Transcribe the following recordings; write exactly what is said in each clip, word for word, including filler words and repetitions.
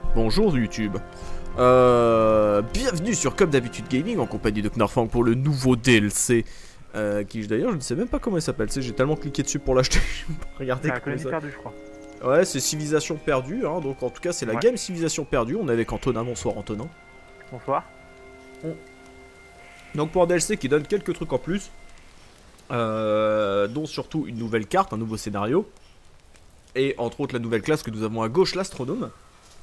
Bonjour YouTube. Euh, bienvenue sur Comme d'habitude Gaming en compagnie de Knarfang pour le nouveau D L C. Euh, qui d'ailleurs je ne sais même pas comment il s'appelle. J'ai tellement cliqué dessus pour l'acheter. Regardez C'est la comment colonie ça... perdue, je crois. Ouais, c'est Civilisation perdue. Hein, donc en tout cas, c'est la Ouais. game Civilisation perdue. On est avec Antonin. Bonsoir Antonin. Bonsoir. Donc pour un D L C qui donne quelques trucs en plus. Euh, dont surtout une nouvelle carte, un nouveau scénario. Et entre autres la nouvelle classe que nous avons à gauche, l'astronome.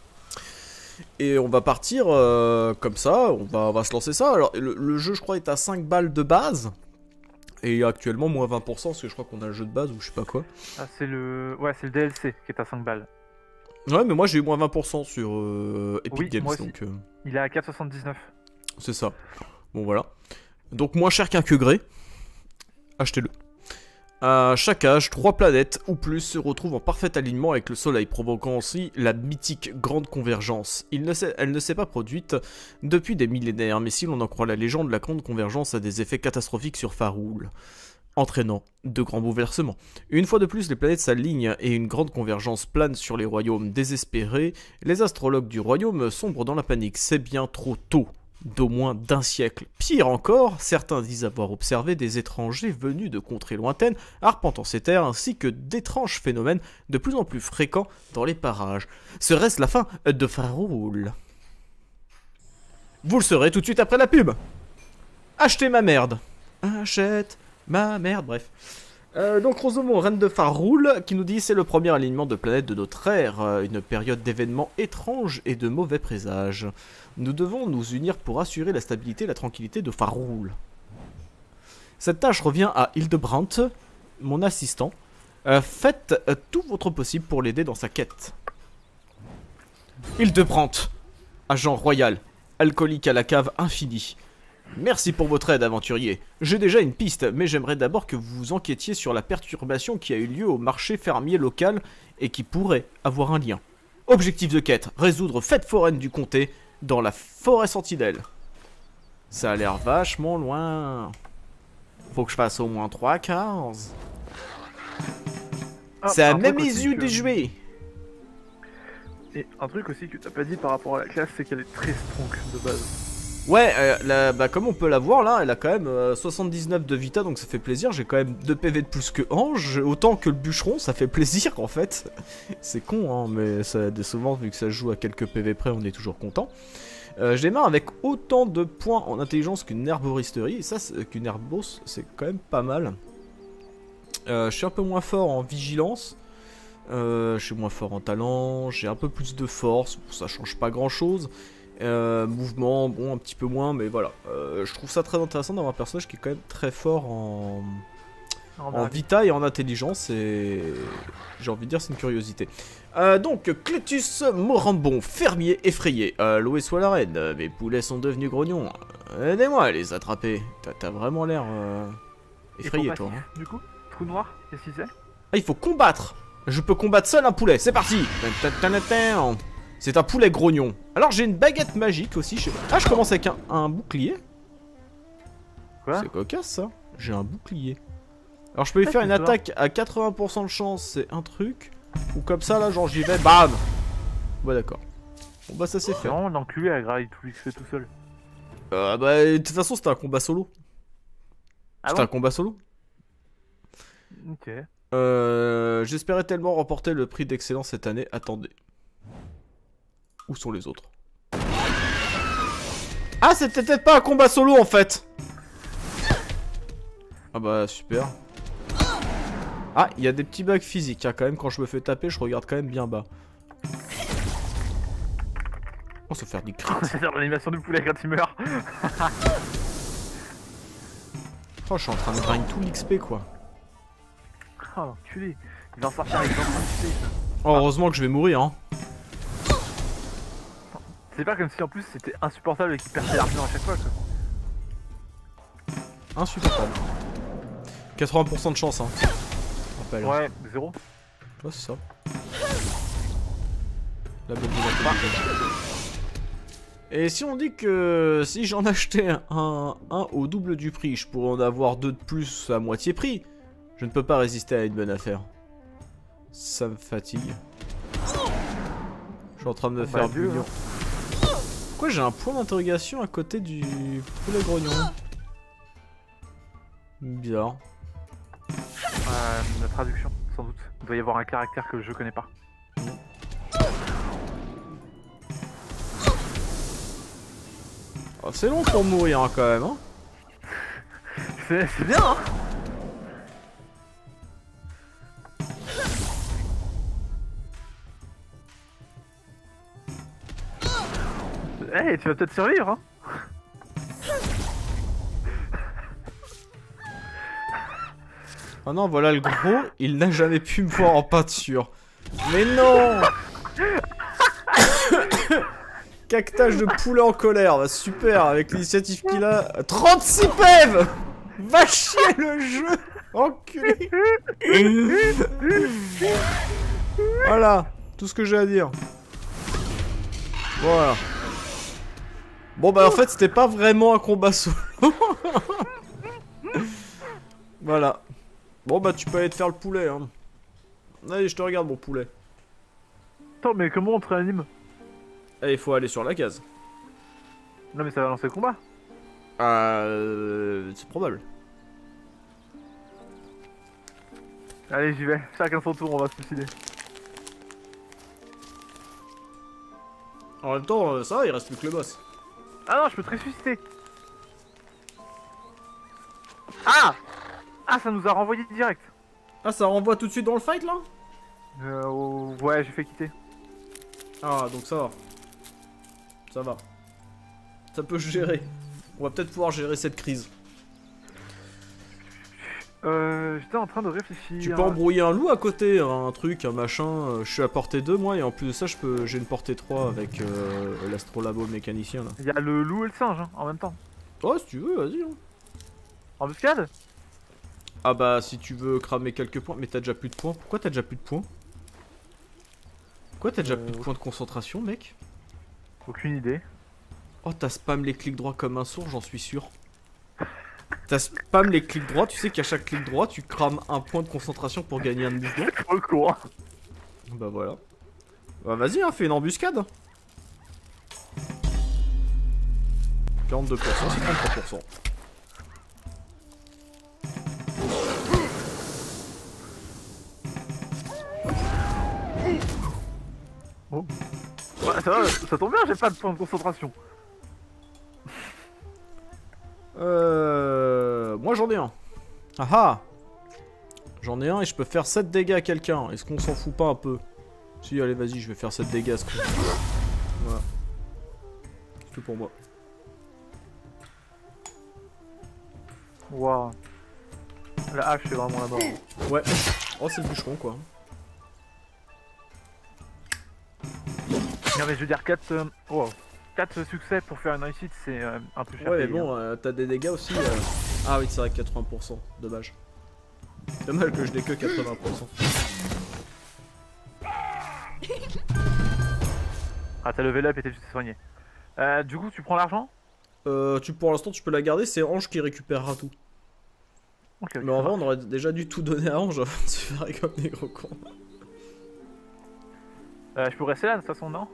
Et on va partir euh, comme ça, on va, on va se lancer ça. Alors le, le jeu je crois est à cinq balles de base. Et actuellement moins vingt pour cent parce que je crois qu'on a le jeu de base ou je sais pas quoi. Ah, c'est le... Ouais, c'est le D L C qui est à cinq balles. Ouais mais moi j'ai eu moins vingt pour cent sur euh, Epic Oui, Games moi aussi. donc euh, Il est à quatre soixante-dix-neuf. c'est ça. Bon voilà. Donc moins cher qu'un que gré. Achetez-le. À chaque âge, trois planètes ou plus se retrouvent en parfait alignement avec le soleil, provoquant aussi la mythique Grande Convergence. Il ne s'est- elle ne s'est pas produite depuis des millénaires, mais si l'on en croit la légende, la Grande Convergence a des effets catastrophiques sur Faroul, entraînant de grands bouleversements. Une fois de plus, les planètes s'alignent et une grande convergence plane sur les royaumes désespérés. Les astrologues du royaume sombrent dans la panique, c'est bien trop tôt. D'au moins d'un siècle. Pire encore, certains disent avoir observé des étrangers venus de contrées lointaines, arpentant ces terres, ainsi que d'étranges phénomènes de plus en plus fréquents dans les parages. Serait-ce la fin de Faroul? Vous le saurez tout de suite après la pub. Achetez ma merde. Achète ma merde, bref. Euh, donc Rosomo, reine de Faroul, qui nous dit c'est le premier alignement de planètes de notre ère, euh, une période d'événements étranges et de mauvais présages. Nous devons nous unir pour assurer la stabilité et la tranquillité de Faroul. Cette tâche revient à Hildebrandt, mon assistant. Euh, faites euh, tout votre possible pour l'aider dans sa quête. Hildebrandt, agent royal, alcoolique à la cave infinie. Merci pour votre aide, aventurier. J'ai déjà une piste, mais j'aimerais d'abord que vous enquêtiez sur la perturbation qui a eu lieu au marché fermier local et qui pourrait avoir un lien. Objectif de quête, résoudre fête foraine du comté dans la forêt sentinelle. Ça a l'air vachement loin. Faut que je fasse au moins trois cases. Ah, C'est à un même truc aussi yeux que- de jouer. Et un truc aussi que t'as pas dit par rapport à la classe, c'est qu'elle est très strong de base. Ouais, euh, la- bah, comme on peut la voir là, elle a quand même euh, soixante-dix-neuf de vita, donc ça fait plaisir. J'ai quand même deux P V de plus que Ange, autant que le bûcheron, ça fait plaisir en fait. C'est con, hein, mais ça souvent, vu que ça se joue à quelques P V près, on est toujours content. Euh, je démarre avec autant de points en intelligence qu'une herboristerie, et ça, c'est- qu'une herbos, c'est quand même pas mal. Euh, je suis un peu moins fort en vigilance. Euh, je suis moins fort en talent, j'ai un peu plus de force, bon, ça change pas grand chose. Euh, mouvement, bon, un petit peu moins, mais voilà. Euh, je trouve ça très intéressant d'avoir un personnage qui est quand même très fort en, En en arrêt. vita et en intelligence, et j'ai envie de dire c'est une curiosité. Euh, donc, Clétus Morambon, fermier effrayé. Euh, loué soit la reine, euh, mes poulets sont devenus grognons. Euh, Aidez-moi à les attraper. T'as- T'as vraiment l'air euh, effrayé, Et toi. pour Hein. passif, Du coup, trou noir, qu'est-ce qu'il c'est? Ah, il faut combattre. Je peux combattre seul un poulet, c'est parti. C'est un poulet grognon. Alors j'ai une baguette magique aussi, je sais pas. Ah, je commence avec un, un bouclier. Quoi? C'est cocasse ça. J'ai un bouclier. Alors je peux lui Ah, faire c'est une ça. attaque à quatre-vingts pour cent de chance, c'est un truc. Ou comme ça là, genre j'y vais, bam. Ouais d'accord. Bon bah ça c'est C'est fait. vraiment l'enculé à grailler tout X P tout seul. Euh, bah de toute façon c'était un combat solo. Ah C'était un bon? combat solo. Ok. Euh, J'espérais tellement remporter le prix d'excellence cette année. Attendez. Où sont les autres? Ah, c'était peut-être pas un combat solo en fait. Ah bah super. Ah, il y a des petits bugs physiques. Hein, quand même, quand je me fais taper, je regarde quand même bien bas. On se faire des crits. C'est faire l'animation du poulet quand il meurt. Oh, je suis en train de grind tout l'X P quoi. Oh l'enculé. Il va en sortir avec vingt X P. Oh, heureusement que je vais mourir. Hein. C'est pas comme si en plus c'était insupportable et qu'il perdait l'argent à chaque fois quoi. Insupportable. quatre-vingts pour cent de chance. Hein. Rappelle. Ouais, Ouais, zéro. c'est ça. La bonne vie. Et si on dit que si j'en achetais un, un au double du prix, je pourrais en avoir deux de plus à moitié prix, je ne peux pas résister à une bonne affaire. Ça me fatigue. Je suis en train de me Bon, faire bah, Dieu, bouillon. Pourquoi j'ai un point d'interrogation à côté du poulet grognon? Bizarre. Euh, la traduction, sans doute. Il doit y avoir un caractère que je connais pas. Oh, c'est long pour mourir hein, quand même. Hein. C'est bien, hein. Eh, hey, tu vas peut-être survivre, hein. Oh non, voilà le gros, il n'a jamais pu me voir en peinture. Mais non. Cactage de poulet en colère, bah super, avec l'initiative qu'il a. trente-six P E V. Va chier le jeu. Enculé. Voilà, tout ce que j'ai à dire. Voilà. Bon bah en fait c'était pas vraiment un combat solo. Voilà. Bon bah tu peux aller te faire le poulet hein. Allez je te regarde mon poulet. Attends, mais comment on te réanime? Allez il faut aller sur la case. Non mais ça va lancer le combat. Euh... C'est probable. Allez j'y vais, chacun son tour, on va se suicider. En même temps euh, ça va, il reste plus que le boss. Ah non, je peux te ressusciter. Ah Ah, ça nous a renvoyé direct. Ah ça renvoie tout de suite dans le fight là? Euh, oh, ouais, j'ai fait quitter. Ah donc ça va. Ça va. Ça peut se gérer. On va peut-être pouvoir gérer cette crise. Euh, j'étais en train de réfléchir. Tu peux embrouiller un loup à côté, un truc, un machin. euh, Je suis à portée deux moi et en plus de ça je peux j'ai une portée trois avec euh, l'astrolabo mécanicien là. Il y a le loup et le singe hein, en même temps. Oh si tu veux, vas-y. Hein. Embuscade. Ah bah si tu veux cramer quelques points, mais t'as déjà plus de points. Pourquoi t'as déjà plus de points? Pourquoi t'as déjà Euh, plus de points de concentration mec? Aucune idée. Oh t'as spam les clics droits comme un sourd, j'en suis sûr. T'as spam les clics droits, tu sais qu'à chaque clic droit tu crames un point de concentration pour gagner un mouvement. Trop le con. Bah voilà. Bah vas-y hein, fais une embuscade. quarante-deux pour cent, c'est trente-trois pour cent. Oh. Ouais, ça va, ça tombe bien, j'ai pas de point de concentration. Euh... Moi j'en ai un. Ah ah. J'en ai un et je peux faire sept dégâts à quelqu'un. Est-ce qu'on s'en fout pas un peu? Si, allez vas-y, je vais faire sept dégâts à ce coup. Voilà. C'est tout pour moi. Waouh. La hache c'est vraiment la mort. Ouais. Oh c'est le bûcheron quoi. Non mais je veux dire quatre euh, wow. quatre succès pour faire une réussite c'est euh, un peu cher. Ouais mais payé, bon, hein. euh, t'as des dégâts aussi. Euh... Ah oui c'est vrai, quatre-vingts pour cent. Dommage. Dommage que je n'ai que quatre-vingts pour cent. Ah t'as levé up et t'es juste soigné. Euh, du coup tu prends l'argent? Euh, tu, pour l'instant tu peux la garder, c'est Ange qui récupérera tout. Ok, ok. Mais en vrai on aurait déjà dû tout donner à Ange avant de se faire comme des gros cons. Euh, je peux rester là de toute façon non?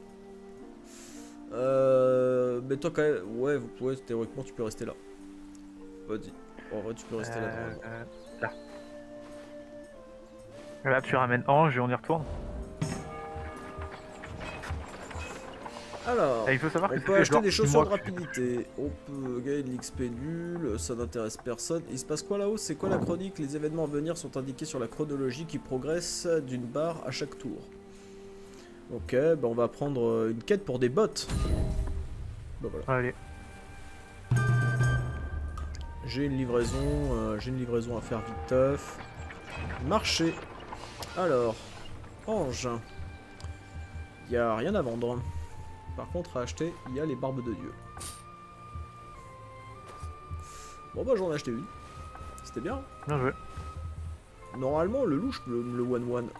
Euh... Mais toi quand même... Ouais, vous pouvez, théoriquement tu peux rester là. Vas-y. En vrai tu peux rester là. Euh, euh, là. Là tu ramènes Ange et on y retourne. Alors, Et il faut savoir on que ça peut fait acheter genre des six chaussures de mois que je- rapidité. On peut gagner de l'X P nul, ça n'intéresse personne. Il se passe quoi là-haut? C'est quoi la chronique? Les événements à venir sont indiqués sur la chronologie qui progresse d'une barre à chaque tour. Ok, bah on va prendre une quête pour des bots. Bah voilà. Allez. J'ai une livraison, euh, j'ai une livraison à faire vite teuf. Marché. Alors, Ange. Il y a rien à vendre. Par contre, à acheter, il y a les barbes de Dieu. Bon bah j'en ai acheté une. C'était bien. Bien joué. Normalement, le loup, je peux le one-one.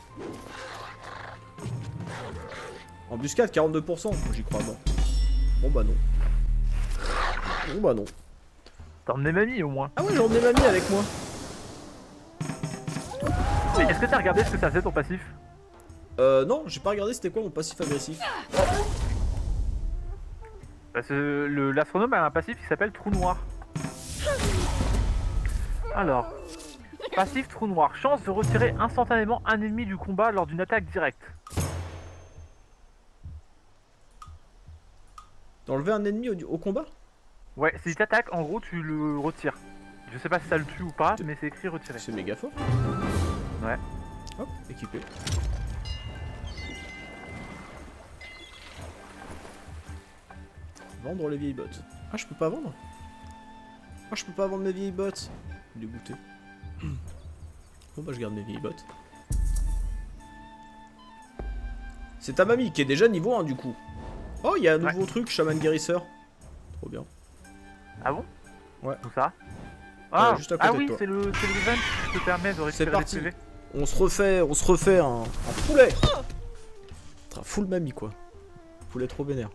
Embuscade, quarante-deux pour cent. J'y crois, non. Bon bah non. Bon bah non. T'as emmené mamie au moins. Ah ouais, j'ai emmené mamie avec moi. Mais est-ce que t'as regardé ce que ça faisait ton passif? Euh, non, j'ai pas regardé c'était quoi mon passif agressif. Bah, l'astronome a un passif qui s'appelle trou noir. Alors, passif trou noir, chance de retirer instantanément un ennemi du combat lors d'une attaque directe. D'enlever un ennemi au, au combat? Ouais, si tu attaques, en gros tu le retires. Je sais pas si ça le tue ou pas, mais c'est écrit retirer. C'est méga fort. Ouais. Hop, équipé. Vendre les vieilles bottes. Ah, je peux pas vendre? Ah, je peux pas vendre mes vieilles bottes. Dégoûté. Bon, bah, je garde mes vieilles bottes. C'est ta mamie qui est déjà niveau un du coup. Oh, il y a un nouveau ouais. truc, chaman guérisseur. Trop bien. Ah bon? Ouais. Où ça? Ah, euh, juste à côté ah oui, de toi. c'est le, le event qui te permet de récupérer parti. des P V. On se refait, on se refait un, un poulet. Un full mamie quoi. Poulet trop vénère.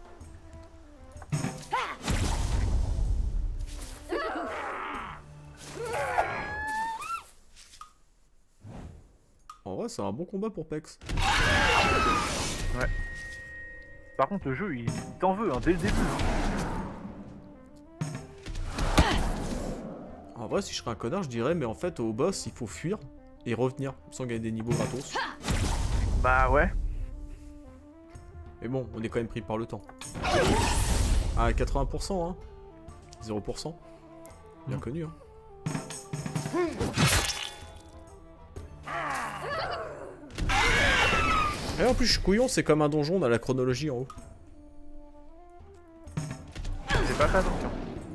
En vrai, c'est un bon combat pour Pex. Ouais. Par contre, le jeu, il t'en veut hein, dès le début. En vrai, si je serais un connard, je dirais, mais en fait, au boss, il faut fuir et revenir sans gagner des niveaux gratos. Bah ouais. Mais bon, on est quand même pris par le temps. Ah, quatre-vingts pour cent, hein. zéro pour cent. Bien mmh. connu, hein. Et en plus, je suis couillon, c'est comme un donjon, on a la chronologie en haut. J'ai pas fait attention.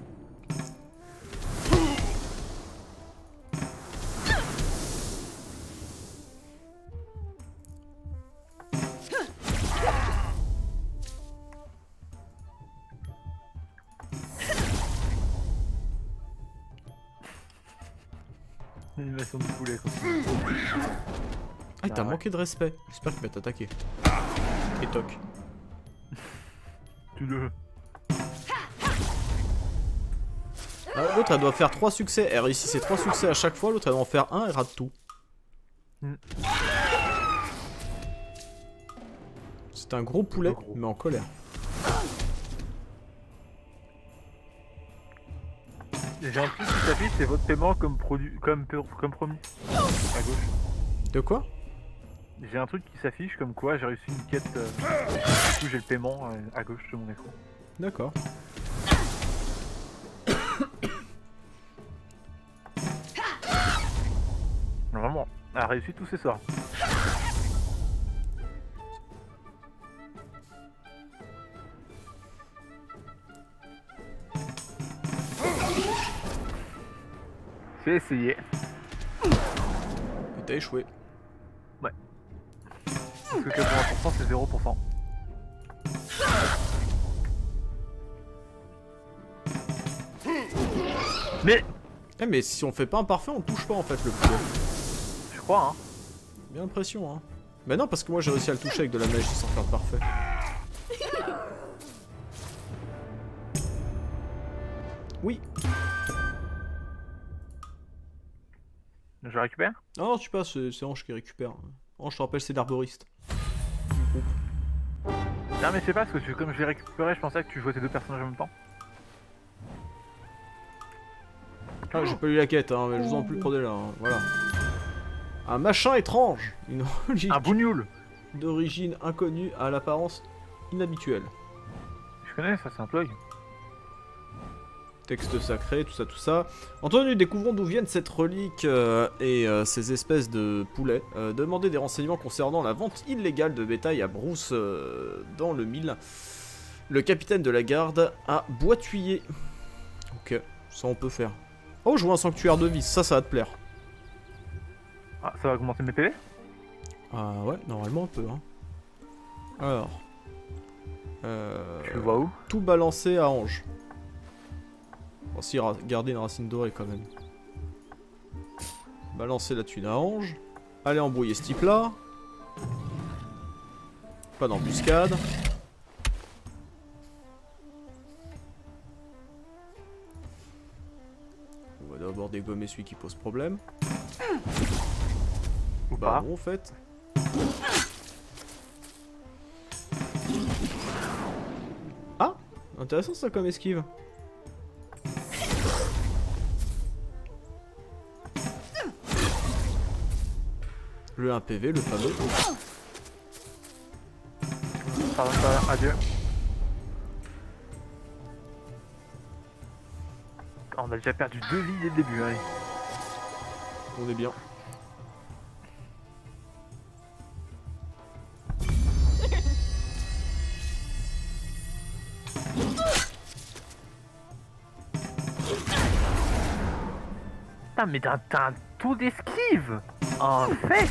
Animation de poulet. Ah, il t'a manqué de respect. J'espère qu'il va t'attaquer. Et toc. Tu le... Ah, l'autre, elle doit faire trois succès. Elle réussit ses trois succès à chaque fois. L'autre, elle doit en faire un et rate tout. Mm. C'est un gros poulet, gros. mais en colère. J'ai un truc qui s'affiche, c'est votre paiement comme, produit, comme, comme promis. À gauche. De quoi? J'ai un truc qui s'affiche comme quoi j'ai réussi une quête. Euh, du coup, j'ai le paiement euh, à gauche de mon écran. D'accord. Vraiment, elle a réussi tous ses sorts. J'ai essayé. Et t'as échoué. Ouais. Parce que quatre-vingts pour cent c'est zéro pour cent. Mais Eh mais si on fait pas un parfait, on touche pas en fait le poulet. Je crois hein. Bien l'impression hein. Mais non parce que moi j'ai réussi à le toucher avec de la magie sans faire de parfait. Oui. Je récupère? Non, tu passes, c'est Ange qui récupère. Ange, je te rappelle, c'est l'arboriste. Non, mais c'est pas parce que tu, comme je l'ai récupéré, je pensais que tu jouais tes deux personnages en même temps. Ah, j'ai pas lu la quête, hein, mais je vous en prie, prenez là. Hein, voilà. Un machin étrange. Une relique. Un bougnoul. D'origine inconnue à l'apparence inhabituelle. Je connais, ça, c'est un plug. Texte sacré, tout ça, tout ça. Entendu, découvrons d'où viennent cette relique euh, et euh, ces espèces de poulets. Euh, demandez des renseignements concernant la vente illégale de bétail à Brousse euh, dans le mille. Le capitaine de la garde a boituyé. Ok, ça on peut faire. Oh, je vois un sanctuaire de vis, ça, ça va te plaire. Ah, ça va augmenter mes P V? Ah ouais, normalement un peu. Hein. Alors. Euh, tu le vois où? Tout balancer à Ange. Bon, si, garder une racine dorée quand même. Balancer la thune à Ange. Allez embrouiller ce type là. Pas d'embuscade. On va d'abord dégommer celui qui pose problème. Ou bah pas. bon en fait. Intéressant ça comme esquive. Le un P V, le fameux. Pardon, pardon, adieu. On a déjà perdu deux vies dès le début, allez. On est bien. Putain, mais t'as t'as un taux d'esquive en fait.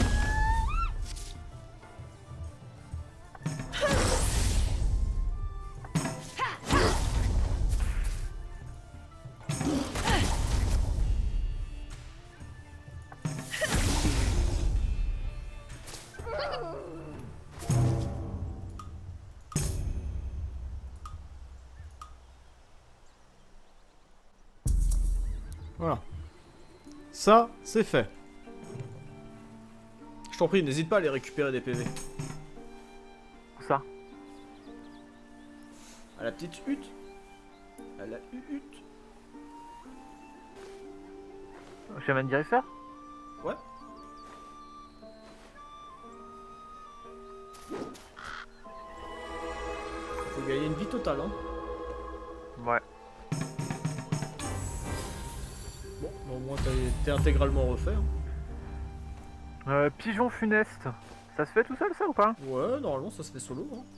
Voilà. Ça, c'est fait. Je t'en prie, n'hésite pas à aller récupérer des P V. Où ça? À la petite hutte. À la hutte. Chemin de directeur? Ouais. Faut gagner une vie totale, hein. Ouais. Bon, mais au moins t'es intégralement refait. Hein. Euh, pigeon funeste. Ça se fait tout seul ça ou pas? Ouais, normalement ça se fait solo. Hein.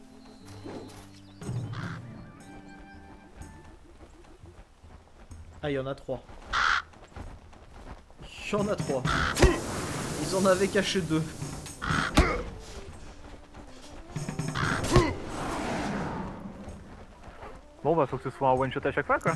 Ah, il y en a trois. Il y en a trois. Ils en avaient caché deux. Bon bah faut que ce soit un one shot à chaque fois quoi.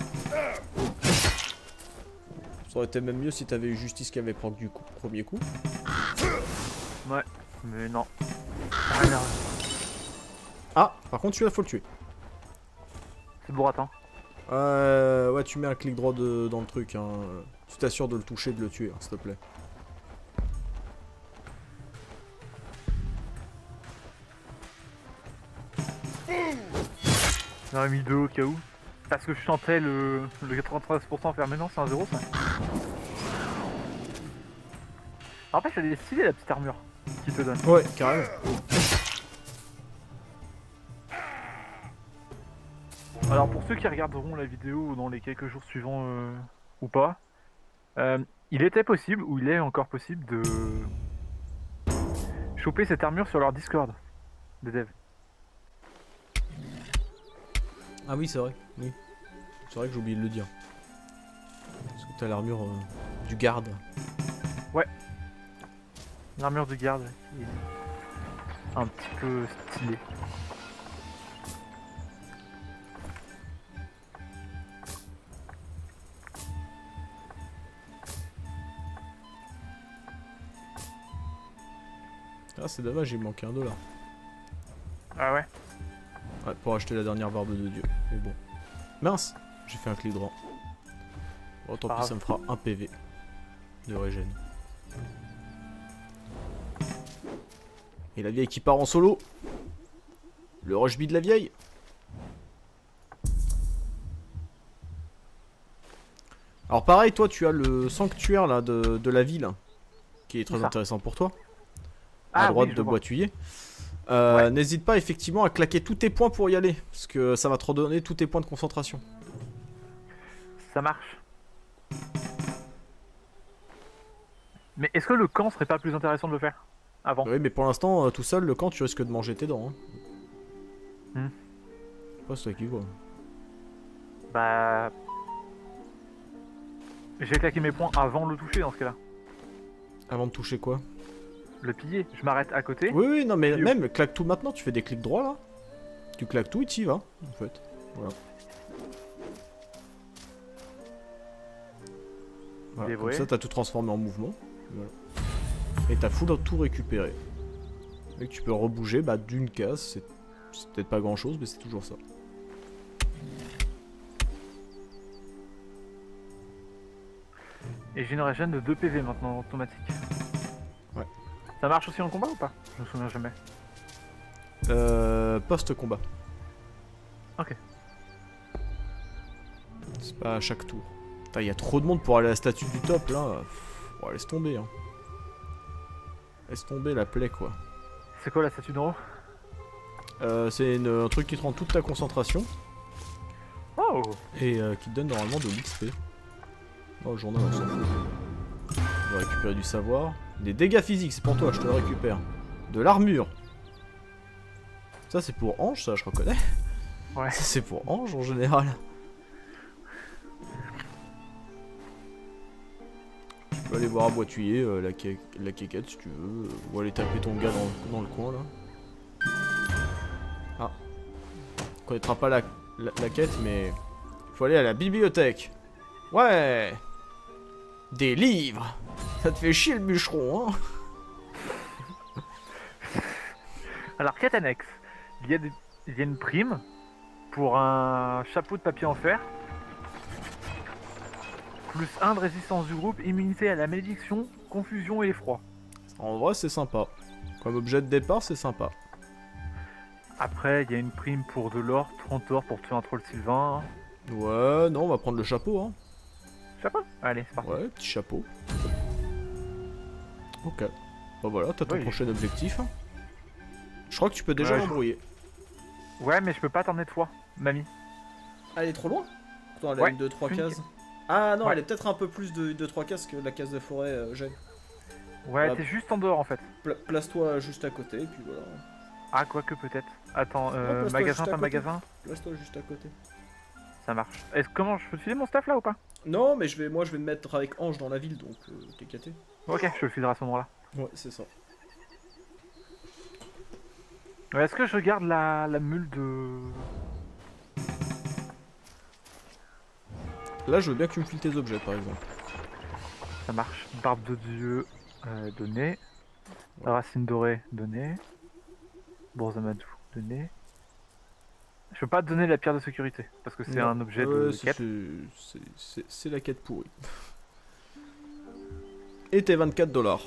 Ça aurait été même mieux si t'avais eu Justice qui avait proc du coup, premier coup. Ouais, mais non. Ah, non. Ah, par contre celui-là faut le tuer. C'est Bourratin. Euh, ouais, tu mets un clic droit de, dans le truc. Hein. Tu t'assures de le toucher, de le tuer, hein, s'il te plaît. J'en ai mis deux au cas où. Parce que je chantais le, le quatre-vingt-treize pour cent faire mais non c'est un zéro ça. En fait elle est stylée la petite armure qui te donne. Ouais, carrément. Alors pour ceux qui regarderont la vidéo dans les quelques jours suivants euh, ou pas, euh, il était possible, ou il est encore possible de choper cette armure sur leur Discord des devs. Ah oui, c'est vrai. Oui. C'est vrai que j'ai oublié de le dire. Parce que t'as l'armure euh, du garde. Ouais. L'armure du garde qui est un petit peu stylée. Ah, c'est dommage, il me manquait un dollar. Ah ouais. Ouais, pour acheter la dernière barbe de Dieu. Mais bon. Mince, j'ai fait un clic droit. Bon, tant Pas pis, grave. ça me fera un P V de régène. Et la vieille qui part en solo. Le rush B de la vieille. Alors pareil, toi tu as le sanctuaire là de, de la ville. Qui est très ça intéressant pour toi. Ah, À droite oui, je de vois. Boituiller. Euh, Ouais. N'hésite pas effectivement à claquer tous tes points pour y aller. Parce que ça va te redonner tous tes points de concentration. Ça marche. Mais est-ce que le camp serait pas plus intéressant de le faire avant? Oui, mais pour l'instant, euh, tout seul, le camp, tu risques de manger tes dents. Hein. Hmm. Pas c'est toi qui vois. Bah... Je vais claquer mes points avant de le toucher dans ce cas-là. Avant de toucher quoi? Le piller, je m'arrête à côté. Oui, oui, non, mais Puis- même, claque tout maintenant, tu fais des clics droits là. Tu claques tout et tu y vas, en fait. Voilà. Voilà, comme Dévoué. ça, t'as tout transformé en mouvement. Voilà. Et t'as full tout récupéré. Et que tu peux rebouger bah, d'une case. C'est c'est peut-être pas grand chose, mais c'est toujours ça. Et j'ai une régène de deux P V maintenant automatique. Ouais. Ça marche aussi en combat ou pas? Je me souviens jamais. Euh, Post-combat. Ok. C'est pas à chaque tour. Putain, il y a trop de monde pour aller à la statue du top là. Oh, laisse tomber. Hein. Laisse tomber la plaie quoi. C'est quoi la statue d'en haut? Euh, c'est une- un truc qui te rend toute ta concentration. Oh. Et euh, qui te donne normalement de l'X P. Oh, le journal on s'en fout. On va récupérer du savoir. Des dégâts physiques, c'est pour toi, je te le récupère. De l'armure. Ça c'est pour Ange, ça je reconnais. Ouais. Ça c'est pour Ange en général. Tu peux aller voir à Boituiller euh, la, que la quéquette si tu veux. euh, ou aller taper ton gars dans, dans le coin là. Ah. On connaîtra pas la, la, la quête mais... Il faut aller à la bibliothèque. Ouais. Des livres. Ça te fait chier le bûcheron hein. Alors, quête annexe. Il y, a des... il y a une prime pour un chapeau de papier en fer. Plus un de résistance du groupe, immunité à la malédiction, confusion et effroi. En vrai c'est sympa. Comme objet de départ c'est sympa. Après, il y a une prime pour de l'or, trente or pour tuer un troll sylvain. Ouais, non, on va prendre le chapeau, hein. Chapeau? Allez, c'est parti. Ouais, petit chapeau. Ok. Bah voilà, t'as ton Oui. prochain objectif. hein. Je crois que tu peux déjà Ouais, je- l'embrouiller. Ouais, mais je peux pas t'emmener de fois, mamie. Ah, elle est trop loin. Pourtant, elle a Ouais, une deux trois une- cases. Ah non, Ouais. elle est peut-être un peu plus de deux trois cases que la case de forêt euh, gêne. Ouais, Ah. t'es juste en dehors en fait. Pla- Place-toi juste à côté, et puis voilà. Ah, quoique peut-être. Attends, euh, place-toi magasin, juste à pas côté. magasin. Place-toi juste à côté. Ça marche. Est-ce comment je peux te filer mon staff là ou pas? Non, mais je vais, moi, je vais me mettre avec Ange dans la ville, donc euh, t'es caté. Ok, je te le filerai à ce moment-là. Ouais, c'est ça. Ouais, est-ce que je garde la, la mule de... Là, je veux bien que tu me files tes objets, par exemple. Ça marche. Barbe de Dieu, euh, donné. Ouais. Racine dorée, donné. Bourse Amadou, donné. Je peux pas te donner la pierre de sécurité, parce que c'est Non. un objet Ouais, de c'est- quête. c'est- c'est- C'est la quête pourrie. Et tes vingt-quatre dollars.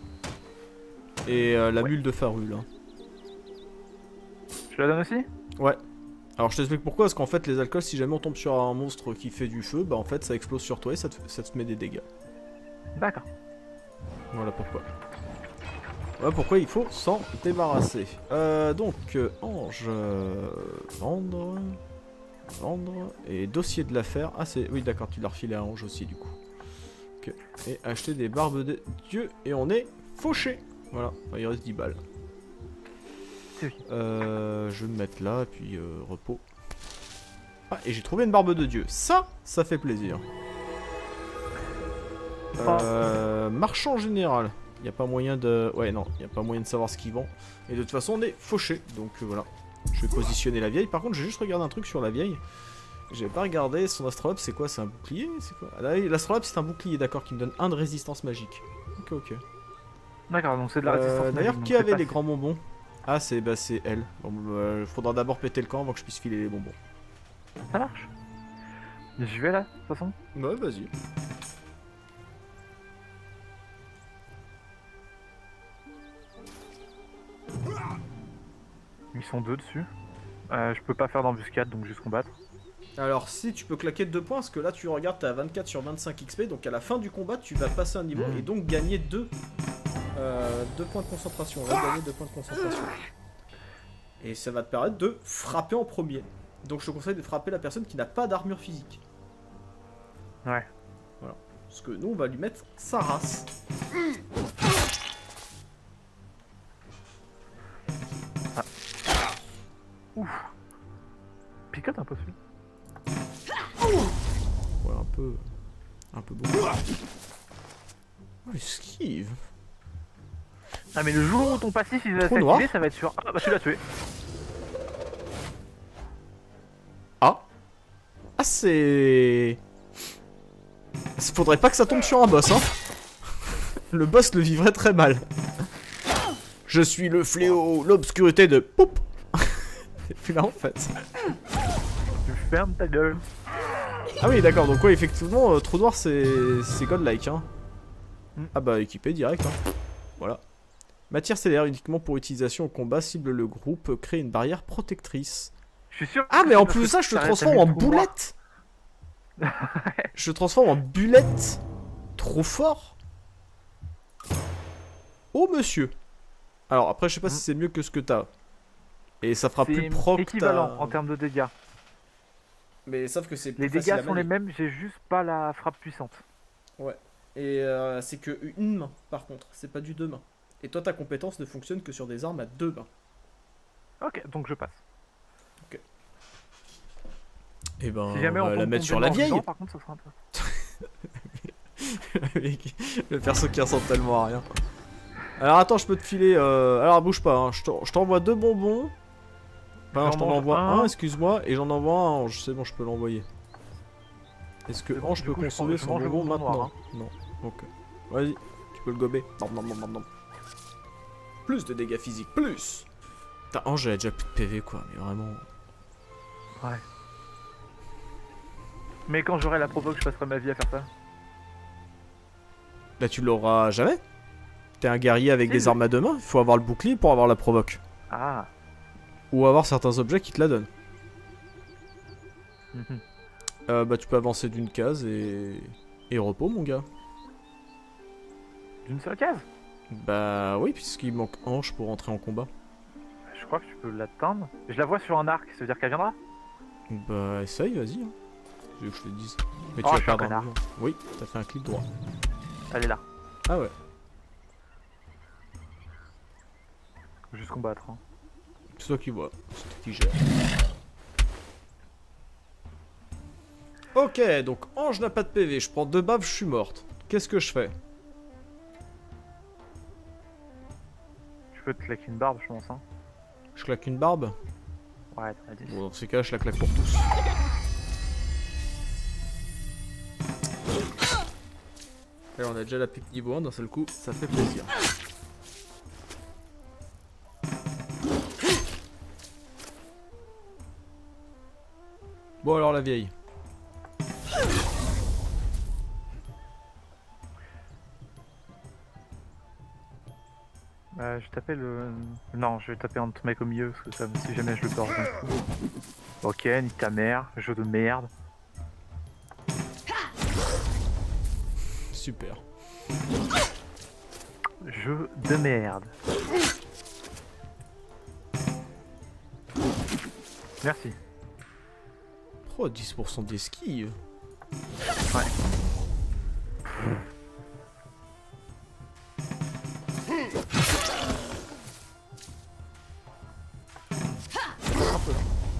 Et euh, la Ouais. mule de Faru là. Je la donne aussi? Ouais. Alors je t'explique pourquoi, parce qu'en fait les alcools, si jamais on tombe sur un monstre qui fait du feu, bah en fait ça explose sur toi et ça te, ça te met des dégâts. D'accord. Voilà pourquoi. Voilà pourquoi il faut s'en débarrasser. Euh, donc, euh, Ange, euh, vendre, vendre, et dossier de l'affaire. Ah c'est, oui d'accord, tu l'as refilé à Ange aussi du coup. Ok. Et acheter des barbes de Dieu, et on est fauché. Voilà, enfin, il reste dix balles. C'est oui. Euh, je vais me mettre là, et puis euh, repos. Ah, et j'ai trouvé une barbe de Dieu. Ça, ça fait plaisir. Euh, marchand général. Il n'y a pas moyen de... Ouais, non, il n'y a pas moyen de savoir ce qu'il vend. Et de toute façon, on est fauché. Donc euh, voilà. Je vais positionner la vieille. Par contre, j'ai juste regardé un truc sur la vieille. J'ai pas regardé son astrolabe, c'est quoi? C'est un bouclier? C'est quoi? Ah, l'astrolabe, c'est un bouclier, d'accord, qui me donne un de résistance magique. Ok, ok. D'accord, donc c'est de la Euh, résistance. D'ailleurs, magique, qui donc avait c'est les pas- grands bonbons? Ah, c'est bah, c'est elle. Bon, bah, faudra d'abord péter le camp avant que je puisse filer les bonbons. Ça marche. J'y vais là, de toute façon. Ouais, vas-y. Ils sont deux dessus. Euh, je peux pas faire d'embuscade, donc juste combattre. Alors, si tu peux claquer deux points, parce que là, tu regardes, t'es à vingt-quatre sur vingt-cinq X P, donc à la fin du combat, tu vas passer un niveau Mm. et donc gagner deux points de concentration. Là, gagner deux points de concentration. Et ça va te permettre de frapper en premier. Donc, je te conseille de frapper la personne qui n'a pas d'armure physique. Ouais. Voilà. Parce que nous, on va lui mettre sa race. Ouf. Picote un peu celui. Ouais, un peu... Un peu beaucoup. Oh, esquive. Ah mais le jour où ton passif il va Trou noir. s'activer, ça va être sur... Ah bah tu l'as tué. Ah. Ah, c'est... Faudrait pas que ça tombe sur un boss, hein. Le boss le vivrait très mal. Je suis le fléau, l'obscurité de... Poup. Et puis là, en fait... Tu fermes ta gueule. Ah oui, d'accord, donc ouais, effectivement, euh, Trou Noir, c'est c'est godlike, hein. Mm. Ah bah, équipé direct, hein. Voilà. Matière cellulaire uniquement pour utilisation au combat, cible le groupe, crée une barrière protectrice. Je suis sûr. Ah, que mais en parce plus de que ça, je te t'as- t'as transforme mis en le trou noir. boulette. Je te transforme en bulette. Trop fort. Oh, monsieur. Alors, après, je sais pas Mm. si c'est mieux que ce que t'as. Et ça fera plus C'est proc équivalent ta- en termes de dégâts. Mais sauf que c'est plus Les facile à dégâts sont les manier. mêmes, j'ai juste pas la frappe puissante. Ouais. Et euh, c'est que une main, par contre. C'est pas du deux mains. Et toi, ta compétence ne fonctionne que sur des armes à deux mains. Ok, donc je passe. Et ben, Si jamais on on va la tombe mettre sur tombé la mort vieille. vivant, par contre, ça sera intéressant. Le perso qui ressemble tellement à rien. Alors attends, je peux te filer. Euh... Alors bouge pas, hein. je t'en- je t'envoie deux bonbons. Enfin, J'en je t'en mange envoie un. un, excuse-moi, et j'en envoie un Ange. C'est bon, je peux l'envoyer. Est-ce que C'est bon, Ange du peut coup, je consommer prends- je son mange le bonbon bonbon maintenant? noir, Non. Ok. Vas-y, tu peux le gober. Non, non, non, non, non. Plus de dégâts physiques, plus. Putain, Ange, elle a déjà plus de P V quoi, mais vraiment. Ouais. Mais quand j'aurai la provoque, je passerai ma vie à faire ça. Là, tu l'auras jamais. T'es un guerrier avec Si, des mais- armes à deux mains, il faut avoir le bouclier pour avoir la provoque. Ah. Ou avoir certains objets qui te la donnent. Mhm. Euh, bah tu peux avancer d'une case et... et repos mon gars. D'une seule case? Bah oui puisqu'il manque Ange pour entrer en combat. Je crois que tu peux l'atteindre. Je la vois sur un arc, ça veut dire qu'elle viendra? Bah essaye vas-y. Hein. Tu veux que je te le dise. Mais Oh, tu je suis vas un perdre un connard. niveau. Oui, t'as fait un clic droit. Elle est là. Ah ouais. Juste combattre. Hein. C'est toi qui vois. C'est toi qui gère. Ok, donc Ange n'a pas de P V, je prends deux baffes, je suis morte. Qu'est-ce que je fais? Tu peux te claquer une barbe, je pense. Hein. Je claque une barbe? Ouais, t'en as dit. Bon, dans ces cas, je la claque pour tous. Et on a déjà la pique niveau un d'un seul coup, ça fait plaisir. Bon alors la vieille. Euh, je tapais le... Non, je vais taper un autre mec au milieu, parce que ça, si jamais je le perds d'un coup. Ok, nique ta mère, jeu de merde. Super. Jeu de merde. Merci. Oh, dix pour cent d'esquive. Ouais. Un peu.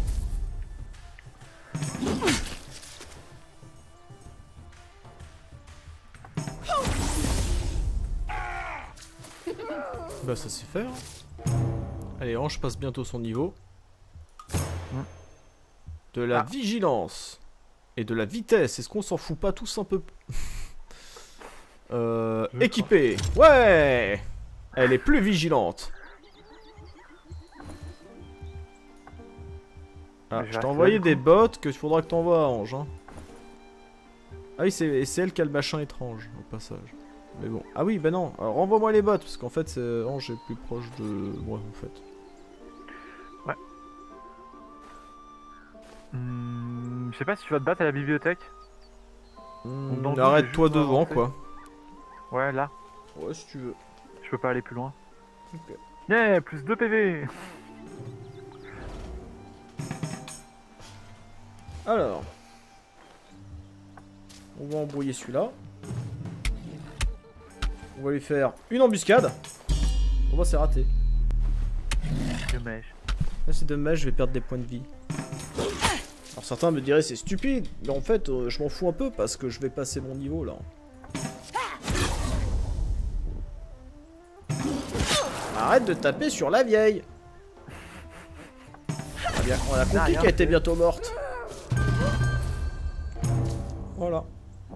Bah ça sait faire. Allez, Ange passe bientôt son niveau. De la Ah. vigilance. Et de la vitesse. Est-ce qu'on s'en fout pas tous un peu? Euh... Je Équipée. Ouais. Elle est plus vigilante. Ah, Mais je je t'ai reste envoyé là, du des coup. bots que il faudra que t'envoies à Ange. Hein. Ah oui, c'est c'est elle qui a le machin étrange, au passage. Mais bon. Ah oui, bah non. Alors renvoie-moi les bots, parce qu'en fait, c'est- Ange est plus proche de moi, en fait. Hmm, je sais pas si tu vas te battre à la bibliothèque. Hmm, dans le doute, Arrête-toi j'ai juste devant, avancé. quoi. Ouais, là. Ouais, si tu veux. Je peux pas aller plus loin. Ok. Yeah, plus deux P V. Alors. On va embrouiller celui-là. On va lui faire une embuscade. Bon bah c'est raté. Dommage. Là c'est dommage, je vais perdre des points de vie. Alors certains me diraient c'est stupide, mais en fait euh, je m'en fous un peu parce que je vais passer mon niveau là. Arrête de taper sur la vieille. On a, bien, on a compris rien qu'elle était fait. bientôt morte. Voilà.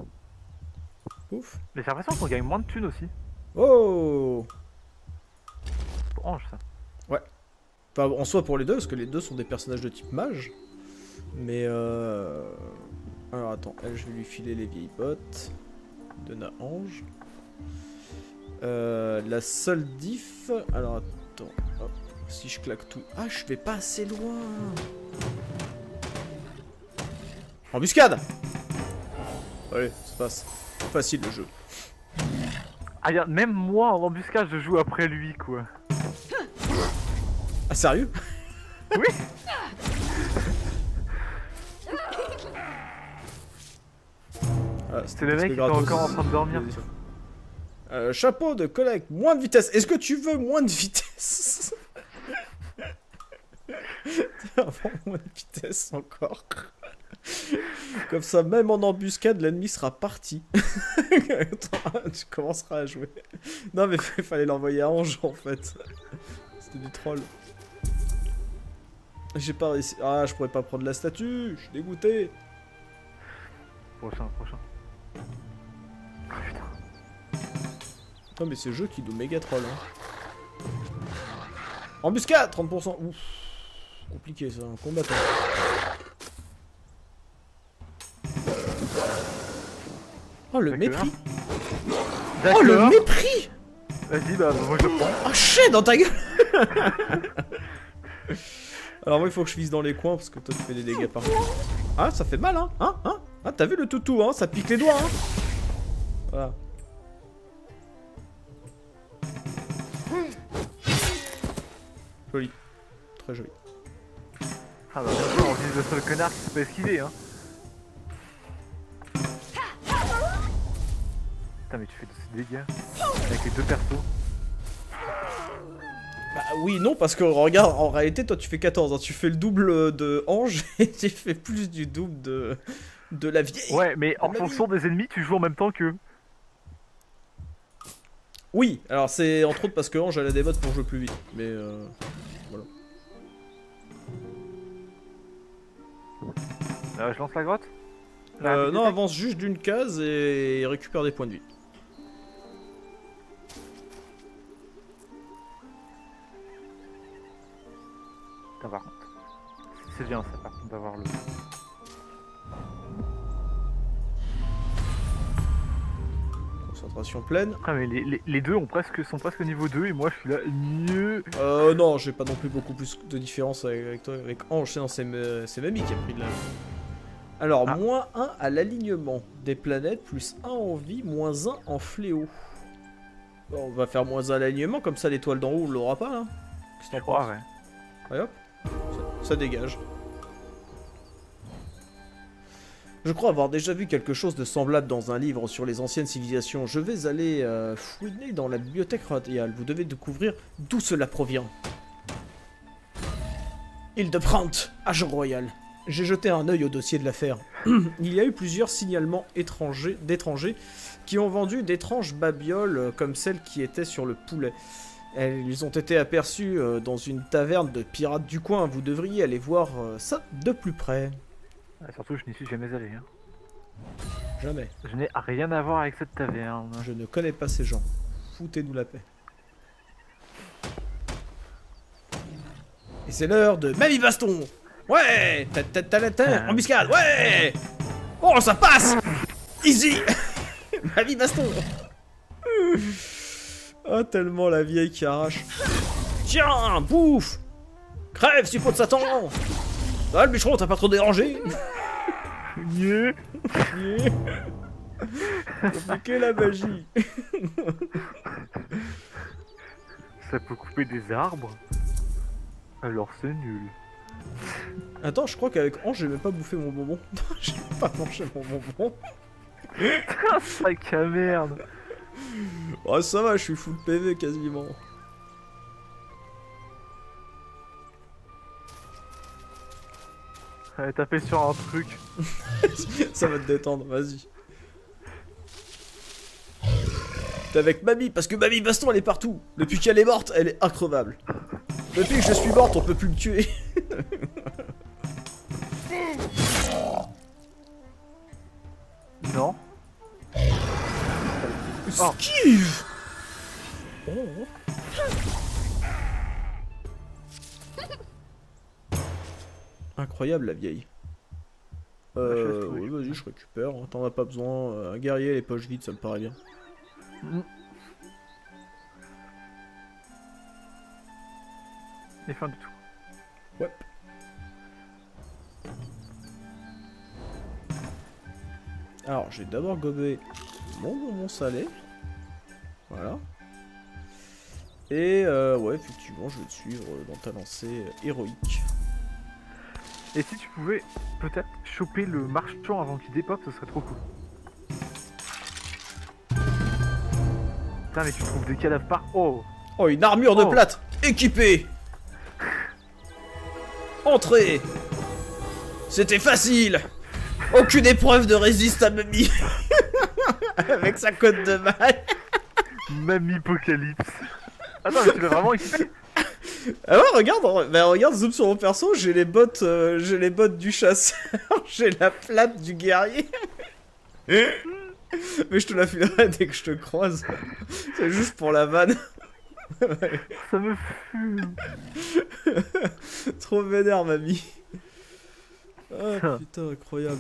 Ouf. Mais j'ai l'impression qu'on gagne moins de thunes aussi. Oh. Pour Ange, ça. Enfin, en soi pour les deux, parce que les deux sont des personnages de type mage. Mais euh... alors attends, elle, je vais lui filer les vieilles bottes. Donne à Ange. Euh, la seule diff... Alors attends, hop, si je claque tout... Ah, je vais pas assez loin. Embuscade. Allez, ça passe. Facile le jeu. Ah, regarde, même moi en embuscade, je joue après lui, quoi. Ah, sérieux? Oui. Ah, C'est le mec qui est encore en train de dormir. Euh, chapeau de collecte, moins de vitesse. Est-ce que tu veux moins de vitesse? Avant moins de vitesse encore. Comme ça, même en embuscade, l'ennemi sera parti. Attends, tu commenceras à jouer. Non, mais il fallait l'envoyer à Ange en fait. C'était du troll. J'ai pas réussi. Ah, je pourrais pas prendre la statue. Je suis dégoûté. Prochain, prochain. Oh, putain. Non, mais c'est le jeu qui nous méga troll. Hein. Embuscade, trente pour cent. Ouf. Compliqué ça, un combattant. Oh le mépris. Oh le mépris. Vas-y, bah moi je le prends. Oh chais dans ta gueule. Alors moi il faut que je vise dans les coins parce que toi tu fais des dégâts partout. Ah ça fait mal hein. Hein hein. Ah t'as vu le toutou hein, ça pique les doigts hein. Voilà. Joli. Très joli. Ah bah bien sûr, on vise le seul connard qui s'est pas esquivé hein. Putain mais tu fais de ces dégâts avec les deux persos. Bah oui non parce que regarde en réalité toi tu fais quatorze hein. Tu fais le double de Ange et tu fais plus du double de de la vieille. Ouais mais en fonction des ennemis tu joues en même temps qu'eux. Oui alors c'est entre autres parce que Ange elle a des modes pour jouer plus vite. Mais euh, voilà. Euh, je lance la grotte. Euh, non avance juste d'une case et récupère des points de vie. Putain, par contre. C'est bien ça par contre d'avoir le... Concentration pleine. Ah mais les, les, les deux ont presque, sont presque niveau deux et moi je suis là mieux. Euh non j'ai pas non plus beaucoup plus de différence avec, avec toi. Avec Ange c'est Mamie qui a pris de la... Alors ah. moins un à l'alignement des planètes, plus un en vie, moins un en fléau. Bon, on va faire moins un à l'alignement, comme ça l'étoile d'en haut on l'aura pas là. Qu'est-ce que t'en penses? Ouais. Allez hop. Ça, ça dégage. Je crois avoir déjà vu quelque chose de semblable dans un livre sur les anciennes civilisations. Je vais aller euh, fouiner dans la bibliothèque royale. Vous devez découvrir d'où cela provient. Île de Prant, agent royal. J'ai jeté un œil au dossier de l'affaire. Il y a eu plusieurs signalements étrangers d'étrangers qui ont vendu d'étranges babioles comme celle qui était sur le poulet. Ils ont été aperçus dans une taverne de pirates du coin. Vous devriez aller voir ça de plus près. Ah, surtout, je n'y suis jamais allé. Hein. Jamais. Je n'ai rien à voir avec cette taverne. Je ne connais pas ces gens. Foutez-nous la paix. Et c'est l'heure de Mamie Baston. Ouais, ta ta ta ta, embuscade, ouais. Oh, ça passe. Easy. Mamie Baston. Oh, tellement la vieille qui arrache. Tiens, bouffe. Crève, suppôt de Satan. Ah, le bûcheron, t'as pas trop dérangé? Yeah. Yeah. Compliqué la magie. Ça peut couper des arbres. Alors c'est nul. Attends, je crois qu'avec Ange, j'ai même pas bouffé mon bonbon. J'ai pas mangé mon bonbon. Sac à merde. Oh, ça va, je suis full P V quasiment. Allez, taper sur un truc. Ça va te détendre, vas-y. T'es avec Mamie, parce que Mamie Baston elle est partout. Depuis qu'elle est morte, elle est increvable. Depuis que je suis morte, on peut plus me tuer. Non. Esquive. Oh. Incroyable la vieille. Euh, oui, vas-y, je récupère. Hein. T'en as pas besoin. Euh, un guerrier, les poches vides, ça me paraît bien. Mm. Et fin du tout. Ouais. Alors, je vais d'abord gober mon bonbon salé. Voilà. Et euh, ouais, effectivement, je vais te suivre dans ta lancée héroïque. Et si tu pouvais peut-être choper le marchand avant qu'il dépop, ce serait trop cool. Putain, mais tu trouves des cadavres par... Oh! Oh, une armure de Oh. plâtre équipée. Entrez. C'était facile. Aucune épreuve de résiste à Mamie. Avec sa cote de maille. Mamipocalypse. Attends, mais tu l'as vraiment équipé? Ah ouais, regarde, bah regarde, zoom sur mon perso, j'ai les bottes, euh, j'ai les bottes du chasseur, j'ai la plate du guerrier. Mais je te la filerai dès que je te croise. C'est juste pour la vanne. Ça me fume. Trop vénère, mamie. Ah putain, incroyable.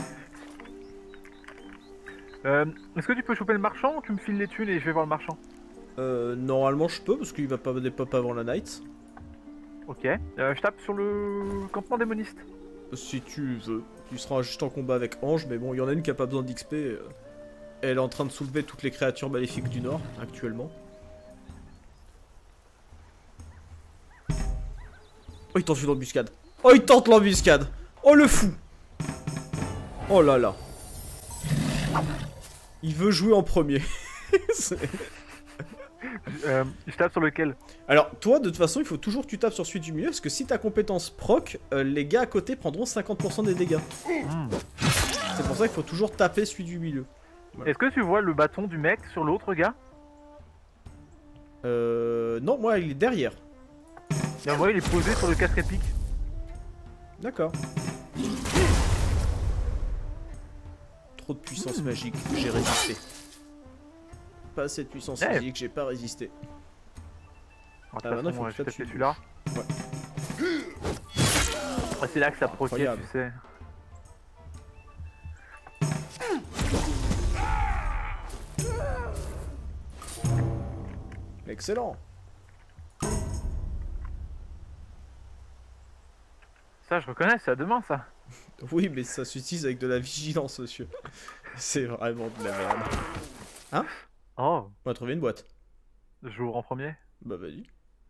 Euh, Est-ce que tu peux choper le marchand ou tu me files les thunes et je vais voir le marchand? Euh, normalement je peux parce qu'il va pas des pop avant la night. Ok. Euh, je tape sur le campement démoniste. Si tu veux. Tu seras juste en combat avec Ange, mais bon, il y en a une qui a pas besoin d'X P. euh, Elle est en train de soulever toutes les créatures maléfiques du Nord, actuellement. Oh, il tente une embuscade. Oh, il tente l'embuscade. Oh, le fou. Oh là là. Il veut jouer en premier. euh, je tape sur lequel? Alors, toi, de toute façon, il faut toujours que tu tapes sur celui du milieu, parce que si ta compétence proc, euh, les gars à côté prendront cinquante pour cent des dégâts. Mmh. C'est pour ça qu'il faut toujours taper celui du milieu. Voilà. Est-ce que tu vois le bâton du mec sur l'autre gars? Euh... Non, moi, il est derrière. Et moi, il est posé sur le casque épique. D'accord. Trop de puissance magique, j'ai résisté. Pas assez de puissance Eh. physique, j'ai pas résisté. Ah, Ah, maintenant, il faut ouais, que je tu tape tapes celui-là. Ouais. Ah, c'est là que ça proquait, Incroyable. tu sais. Excellent. Ça, je reconnais, c'est à demain, ça. Oui, mais ça s'utilise avec de la vigilance, monsieur. C'est vraiment de la merde. Hein? Oh, On va trouver une boîte. j'ouvre en premier. Bah vas-y.